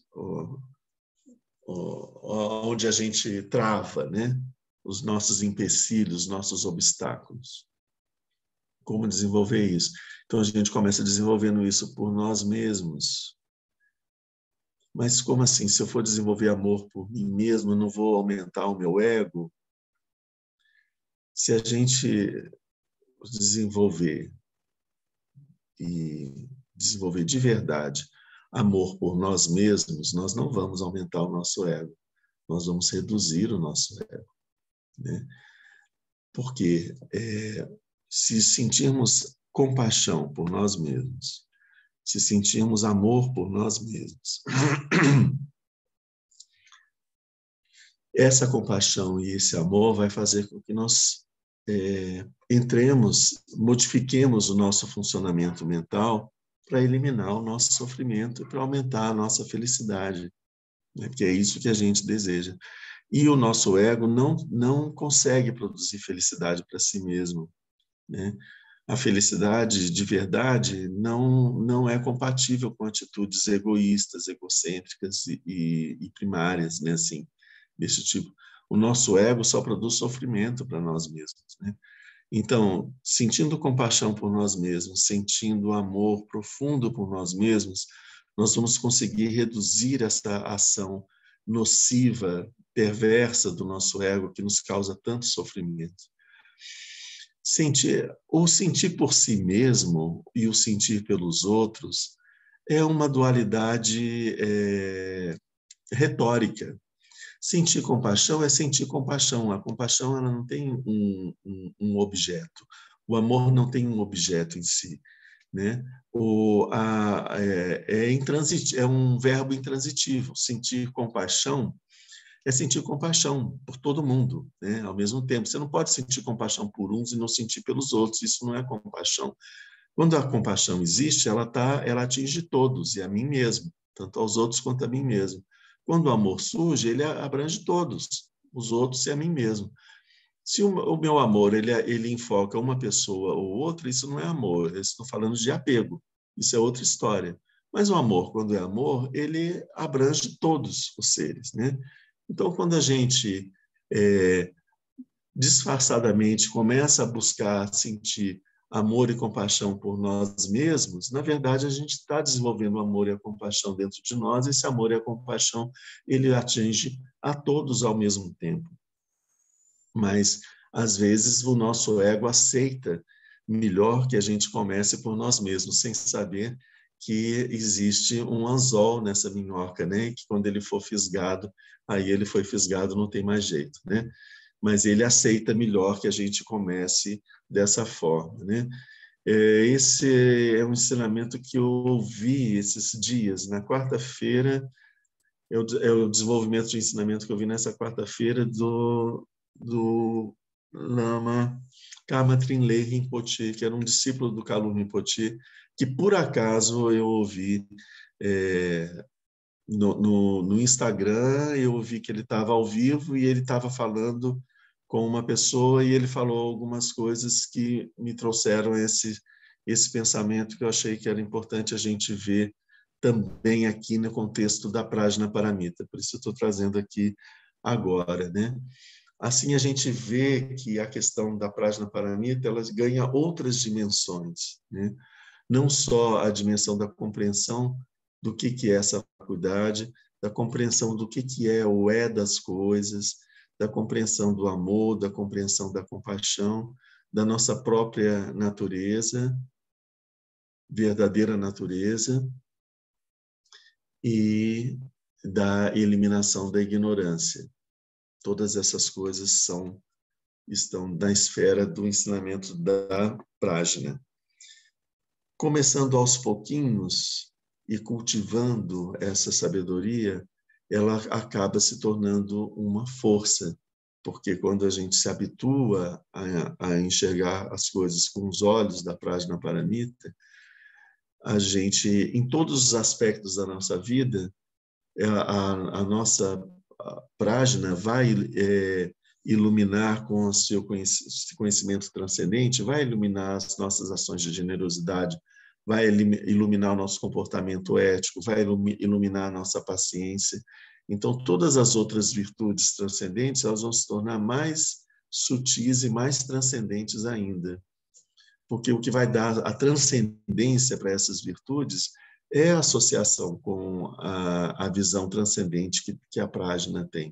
onde a gente trava, né? Os nossos empecilhos, os nossos obstáculos. Como desenvolver isso? Então a gente começa desenvolvendo isso por nós mesmos. Mas como assim? Se eu for desenvolver amor por mim mesmo, eu não vou aumentar o meu ego? Se a gente desenvolver de verdade amor por nós mesmos, nós não vamos aumentar o nosso ego, nós vamos reduzir o nosso ego, né? Porque se sentirmos compaixão por nós mesmos, se sentirmos amor por nós mesmos, essa compaixão e esse amor vai fazer com que nós modifiquemos o nosso funcionamento mental para eliminar o nosso sofrimento e para aumentar a nossa felicidade. né? Porque é isso que a gente deseja. E o nosso ego não consegue produzir felicidade para si mesmo, né? A felicidade de verdade não é compatível com atitudes egoístas, egocêntricas e primárias, né? Assim, desse tipo. O nosso ego só produz sofrimento para nós mesmos, né? Então, sentindo compaixão por nós mesmos, sentindo amor profundo por nós mesmos, nós vamos conseguir reduzir essa ação nociva, perversa do nosso ego que nos causa tanto sofrimento. O sentir por si mesmo e o sentir pelos outros é uma dualidade retórica. Sentir compaixão é sentir compaixão. A compaixão ela não tem um objeto. O amor não tem um objeto em si, né? É um verbo intransitivo. Sentir compaixão é sentir compaixão por todo mundo, né? Ao mesmo tempo. Você não pode sentir compaixão por uns e não sentir pelos outros. Isso não é compaixão. Quando a compaixão existe, ela atinge todos e a mim mesmo, tanto aos outros quanto a mim mesmo. Quando o amor surge, ele abrange todos, os outros e a mim mesmo. Se o meu amor ele enfoca uma pessoa ou outra, isso não é amor. Eu estou falando de apego. Isso é outra história. Mas o amor, quando é amor, ele abrange todos os seres, né? Então, quando a gente disfarçadamente começa a buscar sentir amor e compaixão por nós mesmos, na verdade a gente está desenvolvendo o amor e a compaixão dentro de nós. Esse amor e a compaixão ele atinge a todos ao mesmo tempo. Mas às vezes o nosso ego aceita melhor que a gente comece por nós mesmos, sem saber que existe um anzol nessa minhoca, né? Que quando ele for fisgado, aí ele foi fisgado, não tem mais jeito, né? Mas ele aceita melhor que a gente comece dessa forma, né? Esse é um ensinamento que eu ouvi esses dias. Na quarta-feira, é o desenvolvimento de ensinamento que eu vi nessa quarta-feira do Lama Karma Trinley Rinpoche, que era um discípulo do Kalu Rinpoche, que por acaso eu ouvi no Instagram, eu ouvi que ele estava ao vivo e ele estava falando com uma pessoa e ele falou algumas coisas que me trouxeram esse pensamento que eu achei que era importante a gente ver também aqui no contexto da Prajnaparamita. Por isso eu estou trazendo aqui agora, né? Assim a gente vê que a questão da Prajnaparamita ela ganha outras dimensões, né? Não só a dimensão da compreensão do que é essa faculdade, da compreensão do que é o das coisas, da compreensão do amor, da compreensão da compaixão, da nossa própria natureza, verdadeira natureza, e da eliminação da ignorância. Todas essas coisas estão na esfera do ensinamento da Prajna. Começando aos pouquinhos e cultivando essa sabedoria, ela acaba se tornando uma força, porque quando a gente se habitua a enxergar as coisas com os olhos da Prajnaparamita, a gente, em todos os aspectos da nossa vida, a nossa Prajna vai iluminar com o seu conhecimento transcendente, vai iluminar as nossas ações de generosidade, vai iluminar o nosso comportamento ético, vai iluminar a nossa paciência. Então, todas as outras virtudes transcendentes, elas vão se tornar mais sutis e mais transcendentes ainda. Porque o que vai dar a transcendência para essas virtudes é a associação com a visão transcendente que a Prajna tem.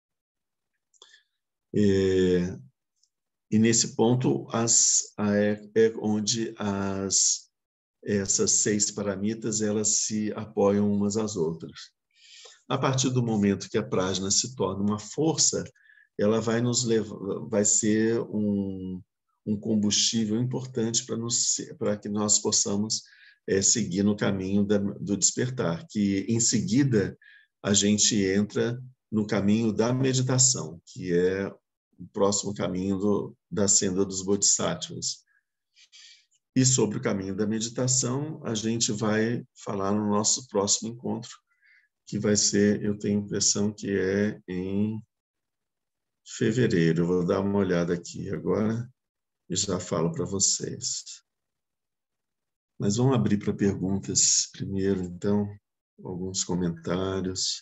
E nesse ponto é onde essas 6 paramitas elas se apoiam umas às outras. A partir do momento que a Prajna se torna uma força, ela vai ser um combustível importante para que nós possamos seguir no caminho do despertar, que em seguida a gente entra no caminho da meditação, que é o próximo caminho da senda dos Bodhisattvas. E sobre o caminho da meditação, a gente vai falar no nosso próximo encontro, que vai ser, eu tenho a impressão que é em fevereiro. Eu vou dar uma olhada aqui agora e já falo para vocês. Mas vamos abrir para perguntas primeiro, então, alguns comentários.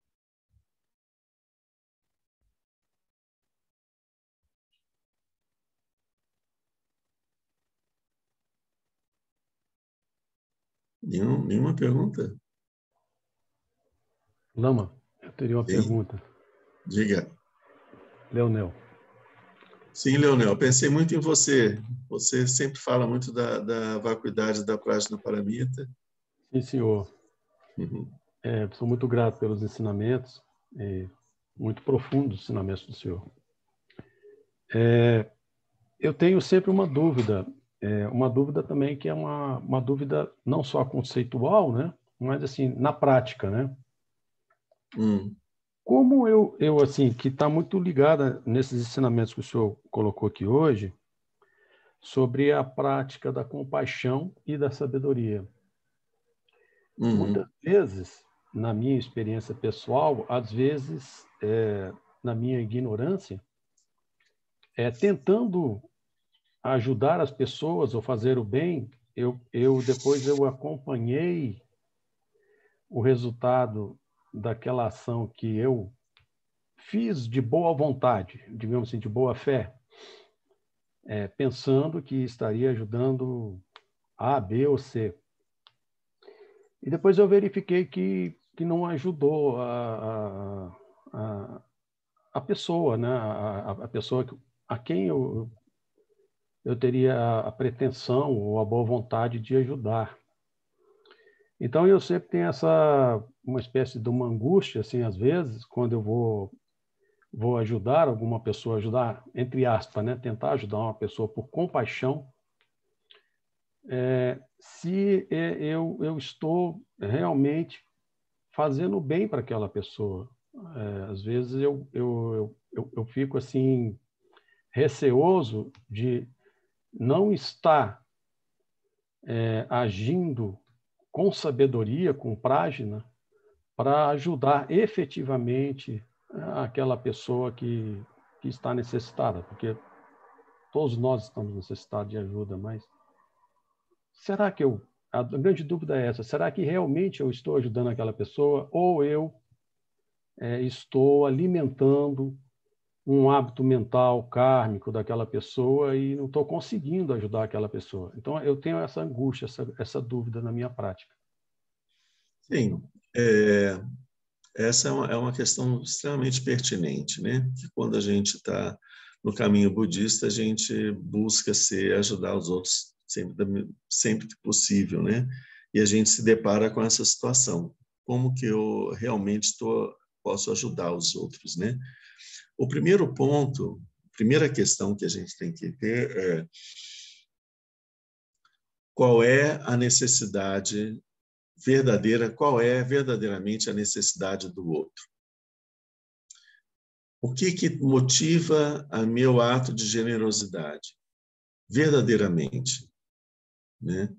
Nenhuma pergunta?
Lama, eu teria uma pergunta.
Diga.
Leonel.
Sim, Leonel, pensei muito em você. Você sempre fala muito da vacuidade da Prajna Paramita.
Sim, senhor.
Uhum.
Sou muito grato pelos ensinamentos, muito profundos os ensinamentos do senhor. Eu tenho sempre uma dúvida também que é uma dúvida não só conceitual, né, mas assim, na prática, né? Como eu assim, que está muito ligada nesses ensinamentos que o senhor colocou aqui hoje, sobre a prática da compaixão e da sabedoria. Muitas vezes, na minha experiência pessoal, às vezes, na minha ignorância, tentando ajudar as pessoas ou fazer o bem, depois eu acompanhei o resultado daquela ação que eu fiz de boa vontade, digamos assim, de boa fé, pensando que estaria ajudando A, B ou C. E depois eu verifiquei que não ajudou a pessoa, né? A pessoa a quem eu teria a pretensão ou a boa vontade de ajudar. Então, eu sempre tenho uma espécie de uma angústia, assim, às vezes, quando eu vou ajudar alguma pessoa, ajudar, entre aspas, né? Tentar ajudar uma pessoa por compaixão, se eu estou realmente fazendo bem para aquela pessoa. Às vezes eu fico assim receoso de não estar agindo com sabedoria, com prágina, para ajudar efetivamente aquela pessoa que está necessitada, porque todos nós estamos necessitados de ajuda, mas será que a grande dúvida é essa, será que realmente eu estou ajudando aquela pessoa ou eu estou alimentando um hábito mental kármico daquela pessoa e não estou conseguindo ajudar aquela pessoa? Então, eu tenho essa angústia, essa dúvida na minha prática.
Sim, essa é uma questão extremamente pertinente, né? Que quando a gente está no caminho budista, a gente busca ajudar os outros sempre que possível, né? E a gente se depara com essa situação. Como que eu realmente posso ajudar os outros, né? O primeiro ponto, a primeira questão que a gente tem que ter é qual é a necessidade verdadeira, qual é verdadeiramente a necessidade do outro. O que motiva o meu ato de generosidade? Verdadeiramente, né?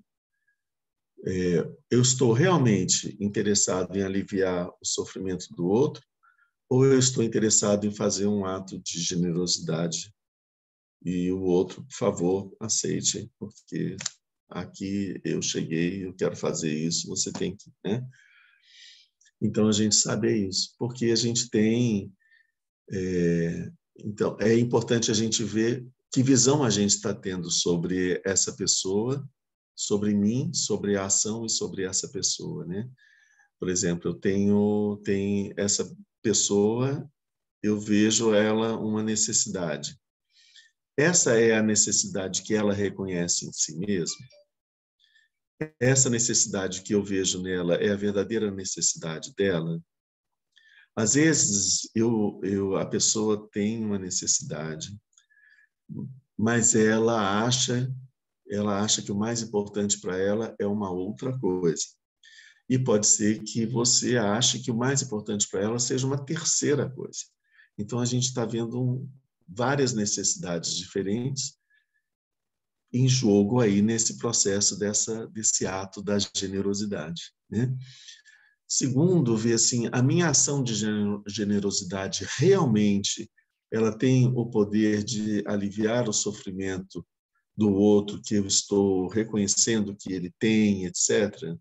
Eu estou realmente interessado em aliviar o sofrimento do outro ou eu estou interessado em fazer um ato de generosidade e o outro, por favor, aceite, porque aqui eu cheguei, eu quero fazer isso, você tem que, né? Então, a gente sabe isso, porque a gente tem... Então, é importante a gente ver que visão a gente está tendo sobre essa pessoa, sobre mim, sobre a ação e sobre essa pessoa, né? Por exemplo, eu tenho essa pessoa, eu vejo ela uma necessidade. Essa é a necessidade que ela reconhece em si mesma? Essa necessidade que eu vejo nela é a verdadeira necessidade dela? Às vezes, a pessoa tem uma necessidade, mas ela acha que o mais importante para ela é uma outra coisa. E pode ser que você ache que o mais importante para ela seja uma terceira coisa. Então, a gente está vendo várias necessidades diferentes em jogo aí nesse processo desse ato da generosidade, né? Segundo, ver assim, a minha ação de generosidade realmente ela tem o poder de aliviar o sofrimento do outro que eu estou reconhecendo que ele tem, etc.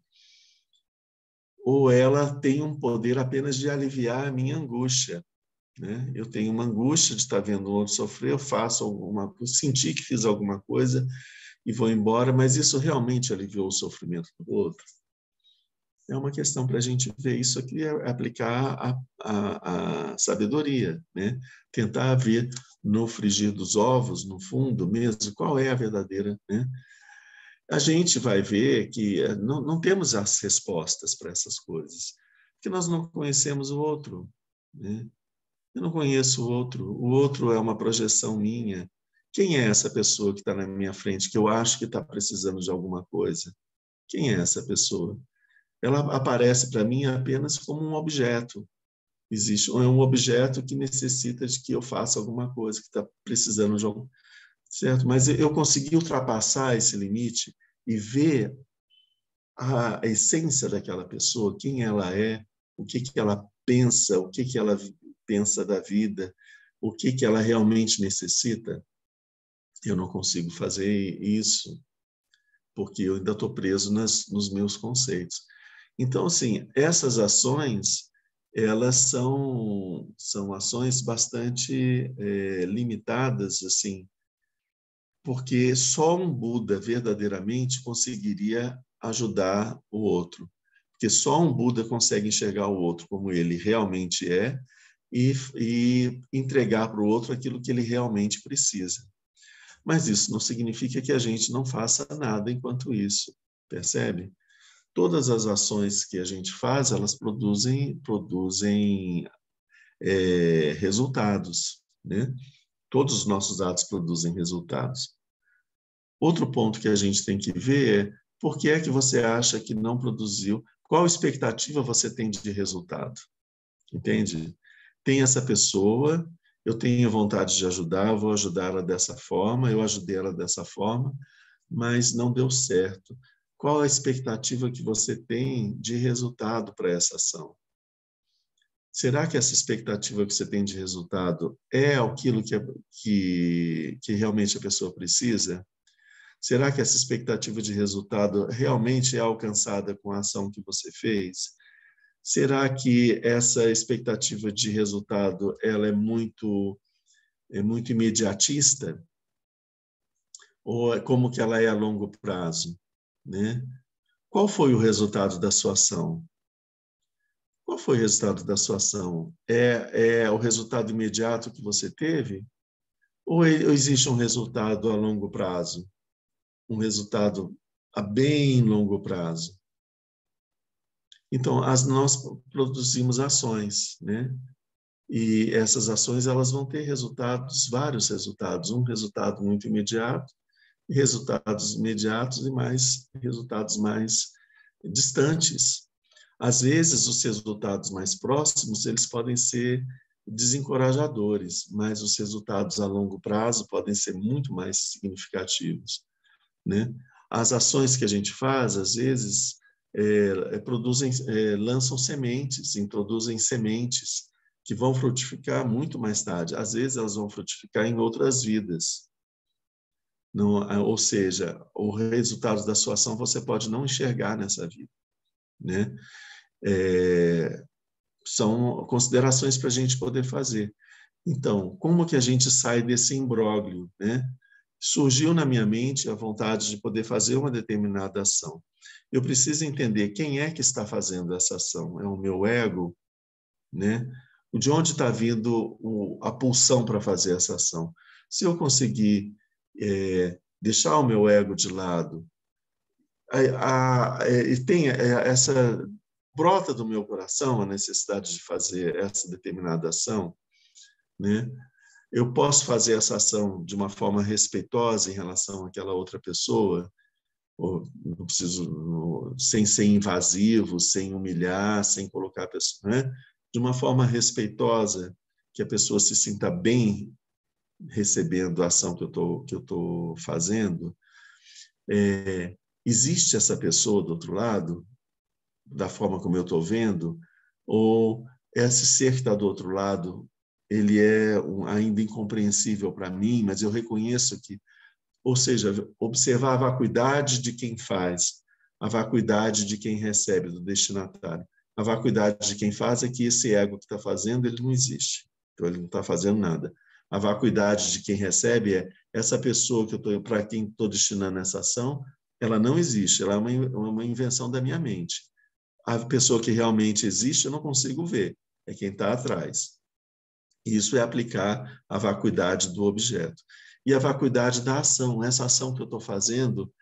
Ou ela tem um poder apenas de aliviar a minha angústia, né? Eu tenho uma angústia de estar vendo o outro sofrer, eu faço alguma, eu senti que fiz alguma coisa e vou embora, mas isso realmente aliviou o sofrimento do outro? É uma questão para a gente ver isso aqui, é aplicar a sabedoria, né? Tentar ver no frigir dos ovos, no fundo mesmo, qual é a verdadeira, né? A gente vai ver que não temos as respostas para essas coisas, porque nós não conhecemos o outro, né? Eu não conheço o outro é uma projeção minha. Quem é essa pessoa que está na minha frente, que eu acho que está precisando de alguma coisa? Quem é essa pessoa? Ela aparece para mim apenas como um objeto. Existe um objeto que necessita de que eu faça alguma coisa, que está precisando de algum... Certo? Mas eu consegui ultrapassar esse limite e ver a essência daquela pessoa, quem ela é, o que ela pensa, o que ela pensa da vida, o que ela realmente necessita. Eu não consigo fazer isso, porque eu ainda estou preso nos meus conceitos. Então, assim, essas ações, elas são ações bastante limitadas, assim, porque só um Buda verdadeiramente conseguiria ajudar o outro. Porque só um Buda consegue enxergar o outro como ele realmente é e entregar para o outro aquilo que ele realmente precisa. Mas isso não significa que a gente não faça nada enquanto isso, percebe? Todas as ações que a gente faz, elas produzem resultados, né? Todos os nossos atos produzem resultados. Outro ponto que a gente tem que ver é por que é que você acha que não produziu, qual expectativa você tem de resultado, entende? Tem essa pessoa, eu tenho vontade de ajudar, eu vou ajudar ela dessa forma, eu ajudei ela dessa forma, mas não deu certo. Qual a expectativa que você tem de resultado para essa ação? Será que essa expectativa que você tem de resultado é aquilo que realmente a pessoa precisa? Será que essa expectativa de resultado realmente é alcançada com a ação que você fez? Será que essa expectativa de resultado ela é muito imediatista? Ou como que ela é a longo prazo, né? Qual foi o resultado da sua ação? Qual foi o resultado da sua ação? É o resultado imediato que você teve? Ou existe um resultado a longo prazo? Um resultado a bem longo prazo? Então, nós produzimos ações, né? E essas ações elas vão ter resultados, vários resultados. Um resultado muito imediato, resultados imediatos e mais resultados mais distantes. Às vezes, os resultados mais próximos, eles podem ser desencorajadores, mas os resultados a longo prazo podem ser muito mais significativos, né? As ações que a gente faz, às vezes, lançam sementes, introduzem sementes que vão frutificar muito mais tarde. Às vezes, elas vão frutificar em outras vidas. Não, ou seja, o resultado da sua ação você pode não enxergar nessa vida, né? São considerações para a gente poder fazer. Então, como que a gente sai desse imbróglio, né? Surgiu na minha mente a vontade de poder fazer uma determinada ação. Eu preciso entender quem é que está fazendo essa ação. É o meu ego, né? De onde está vindo a pulsão para fazer essa ação? Se eu conseguir deixar o meu ego de lado, e tem essa brota do meu coração a necessidade de fazer essa determinada ação, né? Eu posso fazer essa ação de uma forma respeitosa em relação àquela outra pessoa, ou não preciso, sem ser invasivo, sem humilhar, sem colocar a pessoa, né? De uma forma respeitosa, que a pessoa se sinta bem recebendo a ação que eu tô fazendo. Existe essa pessoa do outro lado? da forma como eu estou vendo, ou esse ser que está do outro lado, ele é ainda incompreensível para mim, mas eu reconheço que, ou seja, observar a vacuidade de quem faz, a vacuidade de quem recebe, do destinatário. A vacuidade de quem faz é que esse ego que está fazendo, ele não existe. Então, ele não está fazendo nada. A vacuidade de quem recebe é essa pessoa para quem estou destinando essa ação, ela não existe, ela é uma invenção da minha mente. A pessoa que realmente existe, eu não consigo ver, é quem está atrás. Isso é aplicar a vacuidade do objeto. E a vacuidade da ação, essa ação que eu estou fazendo,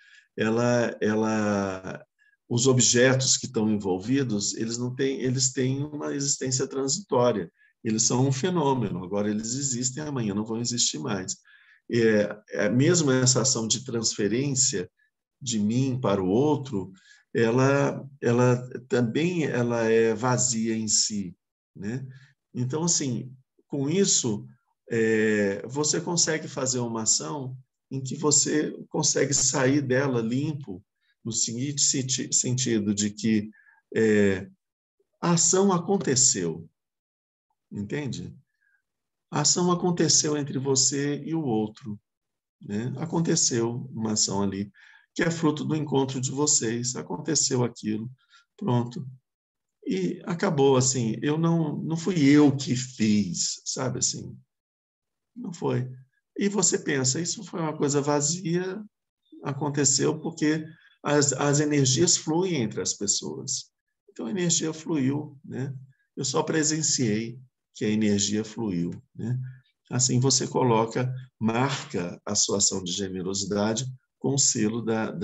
os objetos que estão envolvidos, eles têm uma existência transitória. Eles são um fenômeno. Agora eles existem, amanhã não vão existir mais. Mesmo essa ação de transferência de mim para o outro, ela também é vazia em si, né? Então, assim, com isso, você consegue fazer uma ação em que você consegue sair dela limpo, no seguinte sentido de que a ação aconteceu, entende? A ação aconteceu entre você e o outro, né? Aconteceu uma ação ali, que é fruto do encontro de vocês, aconteceu aquilo, pronto. E acabou, assim, não fui eu que fiz, sabe assim? Não foi. E você pensa, isso foi uma coisa vazia, aconteceu porque as energias fluem entre as pessoas. Então, a energia fluiu, né? Eu só presenciei que a energia fluiu, né? Assim, você marca a sua ação de generosidade com o selo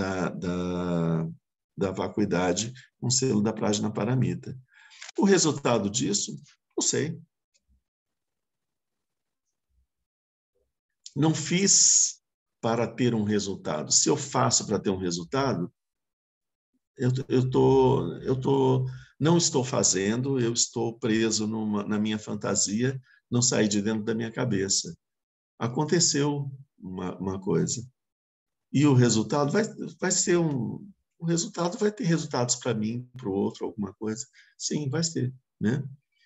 da vacuidade, com o selo da Prajna Paramita. O resultado disso, não sei. Não fiz para ter um resultado. Se eu faço para ter um resultado, não estou fazendo, eu estou preso na minha fantasia, não saí de dentro da minha cabeça. Aconteceu uma coisa. E o resultado vai ser o resultado vai ter resultados para mim, para o outro, alguma coisa. Sim, vai ser, né?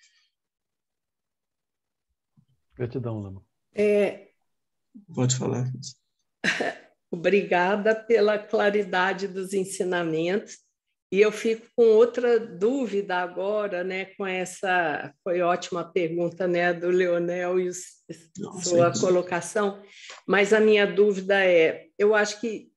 Gratidão, Lama.
Pode falar.
Obrigada pela claridade dos ensinamentos. E eu fico com outra dúvida agora, né? Com essa, foi ótima pergunta, né, do Leonel e sua colocação. Mas a minha dúvida eu acho que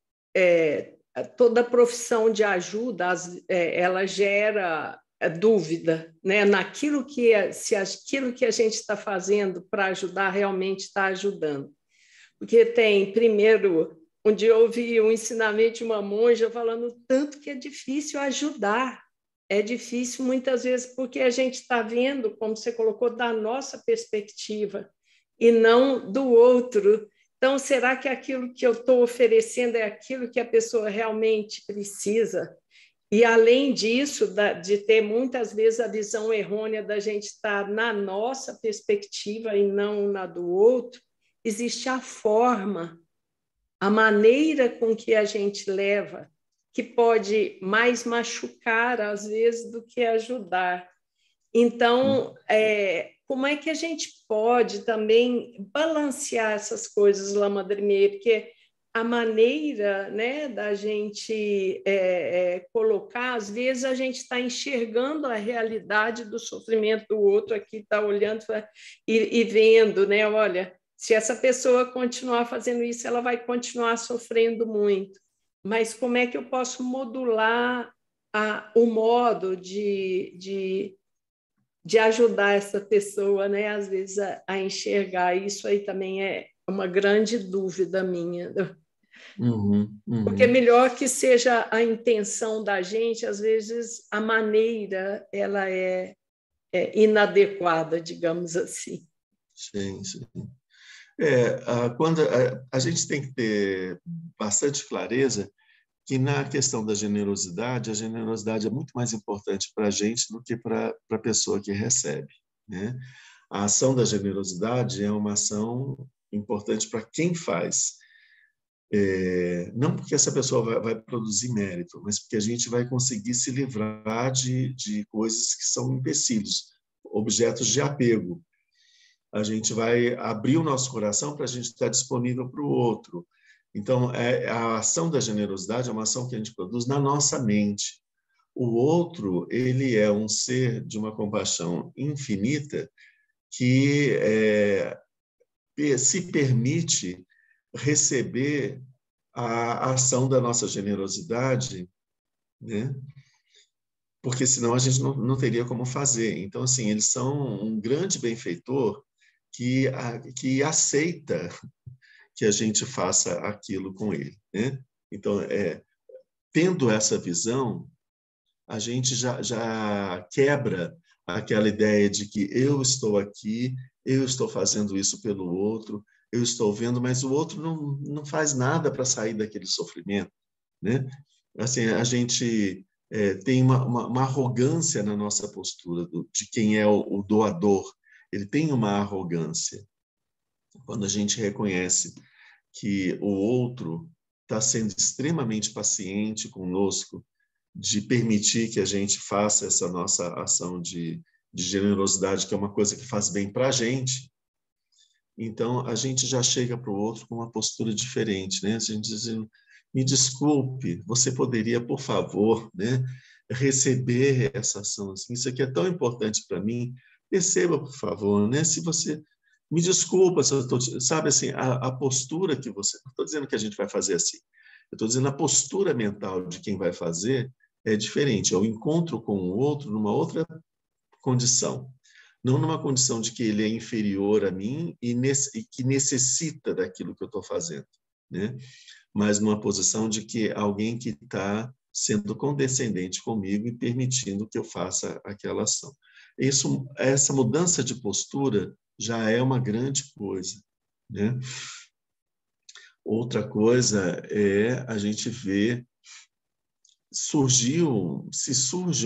toda profissão de ajuda, ela gera dúvida, né? Naquilo se aquilo que a gente está fazendo para ajudar realmente está ajudando. Porque tem, primeiro, um dia eu ouvi um ensinamento de uma monja falando tanto que é difícil ajudar. É difícil muitas vezes porque a gente está vendo, como você colocou, da nossa perspectiva e não do outro. Então, será que aquilo que eu estou oferecendo é aquilo que a pessoa realmente precisa? E, além disso, de ter muitas vezes a visão errônea da gente estar na nossa perspectiva e não na do outro, existe a forma, a maneira com que a gente leva, que pode mais machucar, às vezes, do que ajudar. Então, como é que a gente pode também balancear essas coisas, Lama Drimê? Porque a maneira, né, da gente colocar, às vezes a gente está enxergando a realidade do sofrimento do outro aqui, está olhando e vendo, né? Olha, se essa pessoa continuar fazendo isso, ela vai continuar sofrendo muito. Mas como é que eu posso modular o modo de ajudar essa pessoa, né? Às vezes, a enxergar? Isso aí também é uma grande dúvida minha. Porque é melhor que seja a intenção da gente, às vezes a maneira ela é inadequada, digamos assim.
Sim, sim. Quando a gente tem que ter bastante clareza que na questão da generosidade, a generosidade é muito mais importante para a gente do que para a pessoa que recebe, né? A ação da generosidade é uma ação importante para quem faz. Não porque essa pessoa vai produzir mérito, mas porque a gente vai conseguir se livrar de coisas que são empecilhos, objetos de apego. A gente vai abrir o nosso coração para a gente estar disponível para o outro. Então, a ação da generosidade é uma ação que a gente produz na nossa mente. O outro, ele é um ser de uma compaixão infinita que se permite receber a ação da nossa generosidade, né? Porque senão a gente não teria como fazer. Então, assim, eles são um grande benfeitor que aceita que a gente faça aquilo com ele, né? Então, tendo essa visão, a gente já quebra aquela ideia de que eu estou aqui, eu estou fazendo isso pelo outro, eu estou vendo, mas o outro não faz nada para sair daquele sofrimento, né? Assim, a gente tem uma arrogância na nossa postura de quem é o doador. Ele tem uma arrogância. Quando a gente reconhece que o outro está sendo extremamente paciente conosco, de permitir que a gente faça essa nossa ação de generosidade, que é uma coisa que faz bem para a gente, então a gente já chega para o outro com uma postura diferente, né? A gente dizendo, me desculpe, você poderia, por favor, né, receber essa ação assim? Isso aqui é tão importante para mim, receba, por favor, né? Se você me desculpa, se eu tô, sabe assim, a postura que você... Não estou dizendo que a gente vai fazer assim. Eu estou dizendo a postura mental de quem vai fazer é diferente. É o encontro com o outro numa outra condição. Não numa condição de que ele é inferior a mim e que necessita daquilo que eu estou fazendo, né? Mas numa posição de que alguém que está sendo condescendente comigo e permitindo que eu faça aquela ação. Essa mudança de postura já é uma grande coisa, né? Outra coisa é a gente ver se surge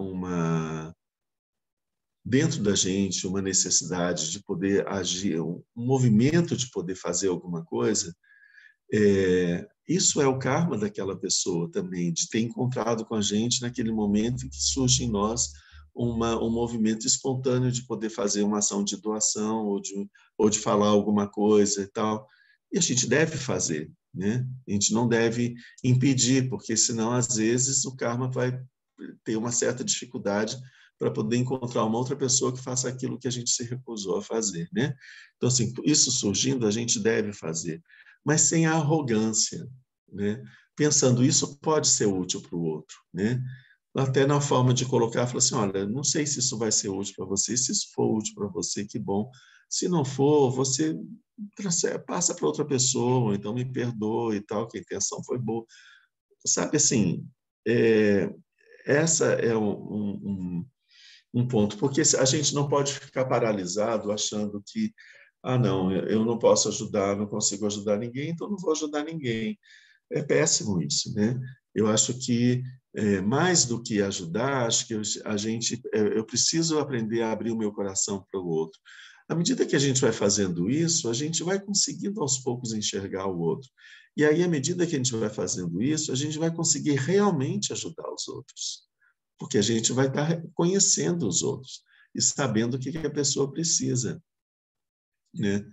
dentro da gente uma necessidade de poder agir, um movimento de poder fazer alguma coisa, isso é o karma daquela pessoa também, de ter encontrado com a gente naquele momento em que surge em nós um movimento espontâneo de poder fazer uma ação de doação ou de falar alguma coisa e tal. E a gente deve fazer, né? A gente não deve impedir, porque senão, às vezes, o karma vai ter uma certa dificuldade para poder encontrar uma outra pessoa que faça aquilo que a gente se recusou a fazer, né? Então, assim, isso surgindo, a gente deve fazer, mas sem a arrogância, né? Pensando, isso pode ser útil para o outro, né? Até na forma de colocar, falar assim, olha, não sei se isso vai ser útil para você, se isso for útil para você, que bom. Se não for, você passa para outra pessoa, então me perdoa e tal, que a intenção foi boa. Sabe, assim, essa é um ponto, porque a gente não pode ficar paralisado achando que, não, eu não posso ajudar, não consigo ajudar ninguém, então não vou ajudar ninguém. É péssimo isso, né? Eu acho que mais do que ajudar, acho que eu preciso aprender a abrir o meu coração para o outro. À medida que a gente vai fazendo isso, a gente vai conseguindo aos poucos enxergar o outro. E aí, à medida que a gente vai fazendo isso, a gente vai conseguir realmente ajudar os outros, porque a gente vai estar conhecendo os outros e sabendo o que a pessoa precisa, né?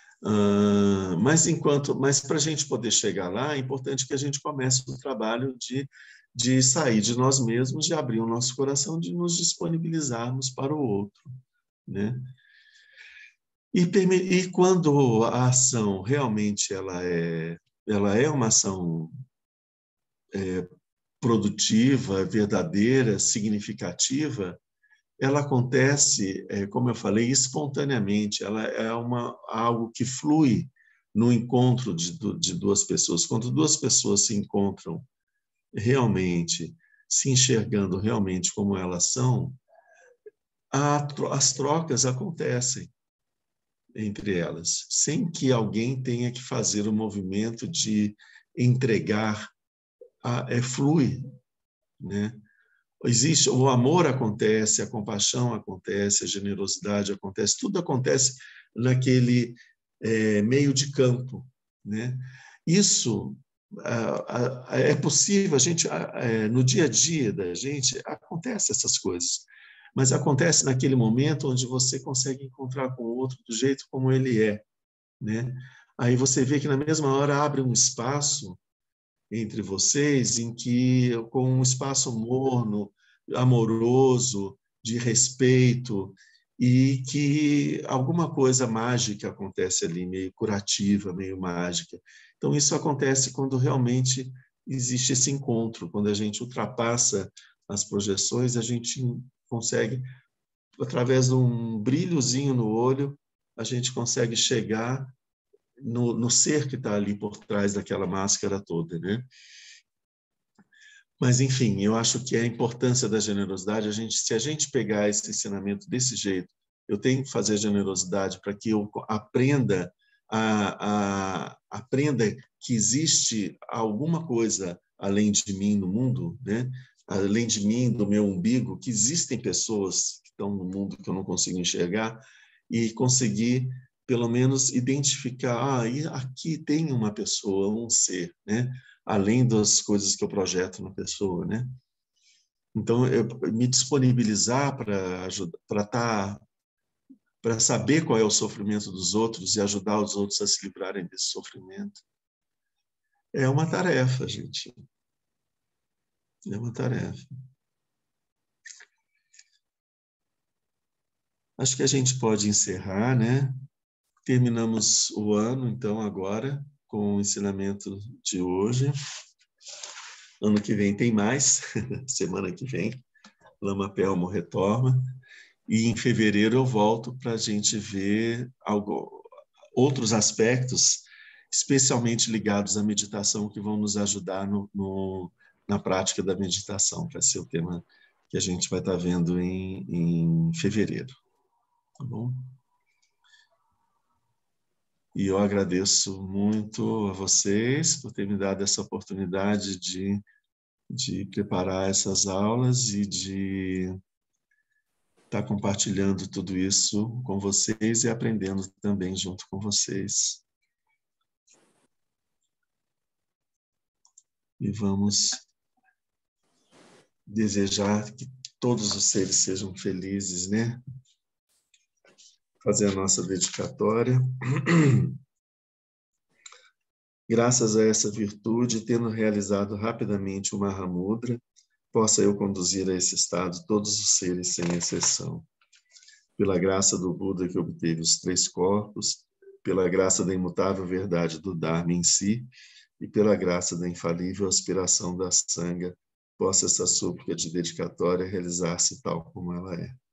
Mas para a gente poder chegar lá, é importante que a gente comece o trabalho de sair de nós mesmos, de abrir o nosso coração, de nos disponibilizarmos para o outro, né? E quando a ação realmente ela é uma ação produtiva, verdadeira, significativa, ela acontece, como eu falei, espontaneamente. Ela é algo que flui no encontro de duas pessoas. Quando duas pessoas se encontram realmente, se enxergando realmente como elas são, as trocas acontecem entre elas, sem que alguém tenha que fazer o movimento de entregar. Flui, né? Existe, o amor acontece, a compaixão acontece, a generosidade acontece, tudo acontece naquele meio de campo, né? isso é possível, a gente, no dia a dia da gente, acontece essas coisas, mas acontece naquele momento onde você consegue encontrar com o outro do jeito como ele é, né? Aí você vê que na mesma hora abre um espaço entre vocês em que, com um espaço morno, amoroso, de respeito, e que alguma coisa mágica acontece ali, meio curativa, meio mágica. Então, isso acontece quando realmente existe esse encontro, quando a gente ultrapassa as projeções, a gente consegue, através de um brilhozinho no olho, a gente consegue chegar no ser que está ali por trás daquela máscara toda, né? Mas, enfim, eu acho que a importância da generosidade, se a gente pegar esse ensinamento desse jeito, eu tenho que fazer generosidade para que eu aprenda aprenda que existe alguma coisa além de mim no mundo, né? Além de mim, do meu umbigo, que existem pessoas que estão no mundo que eu não consigo enxergar, e conseguir, pelo menos, identificar, aqui tem uma pessoa, um ser, né? Além das coisas que eu projeto na pessoa, né? Então, eu me disponibilizar para saber qual é o sofrimento dos outros e ajudar os outros a se livrarem desse sofrimento, é uma tarefa, gente. É uma tarefa. Acho que a gente pode encerrar, né? Terminamos o ano, então, agora, com o ensinamento de hoje. Ano que vem tem mais, semana que vem, Lama Pelmo retorna, e em fevereiro eu volto para a gente ver outros aspectos, especialmente ligados à meditação, que vão nos ajudar na prática da meditação. Vai ser o tema que a gente vai estar vendo em fevereiro. Tá bom? E eu agradeço muito a vocês por terem me dado essa oportunidade de preparar essas aulas e de estar compartilhando tudo isso com vocês e aprendendo também junto com vocês. E vamos desejar que todos os seres sejam felizes, né? Fazer a nossa dedicatória. Graças a essa virtude, tendo realizado rapidamente o Mahamudra, possa eu conduzir a esse estado todos os seres sem exceção. Pela graça do Buda que obteve os 3 corpos, pela graça da imutável verdade do Dharma em si, e pela graça da infalível aspiração da Sangha, possa essa súplica de dedicatória realizar-se tal como ela é.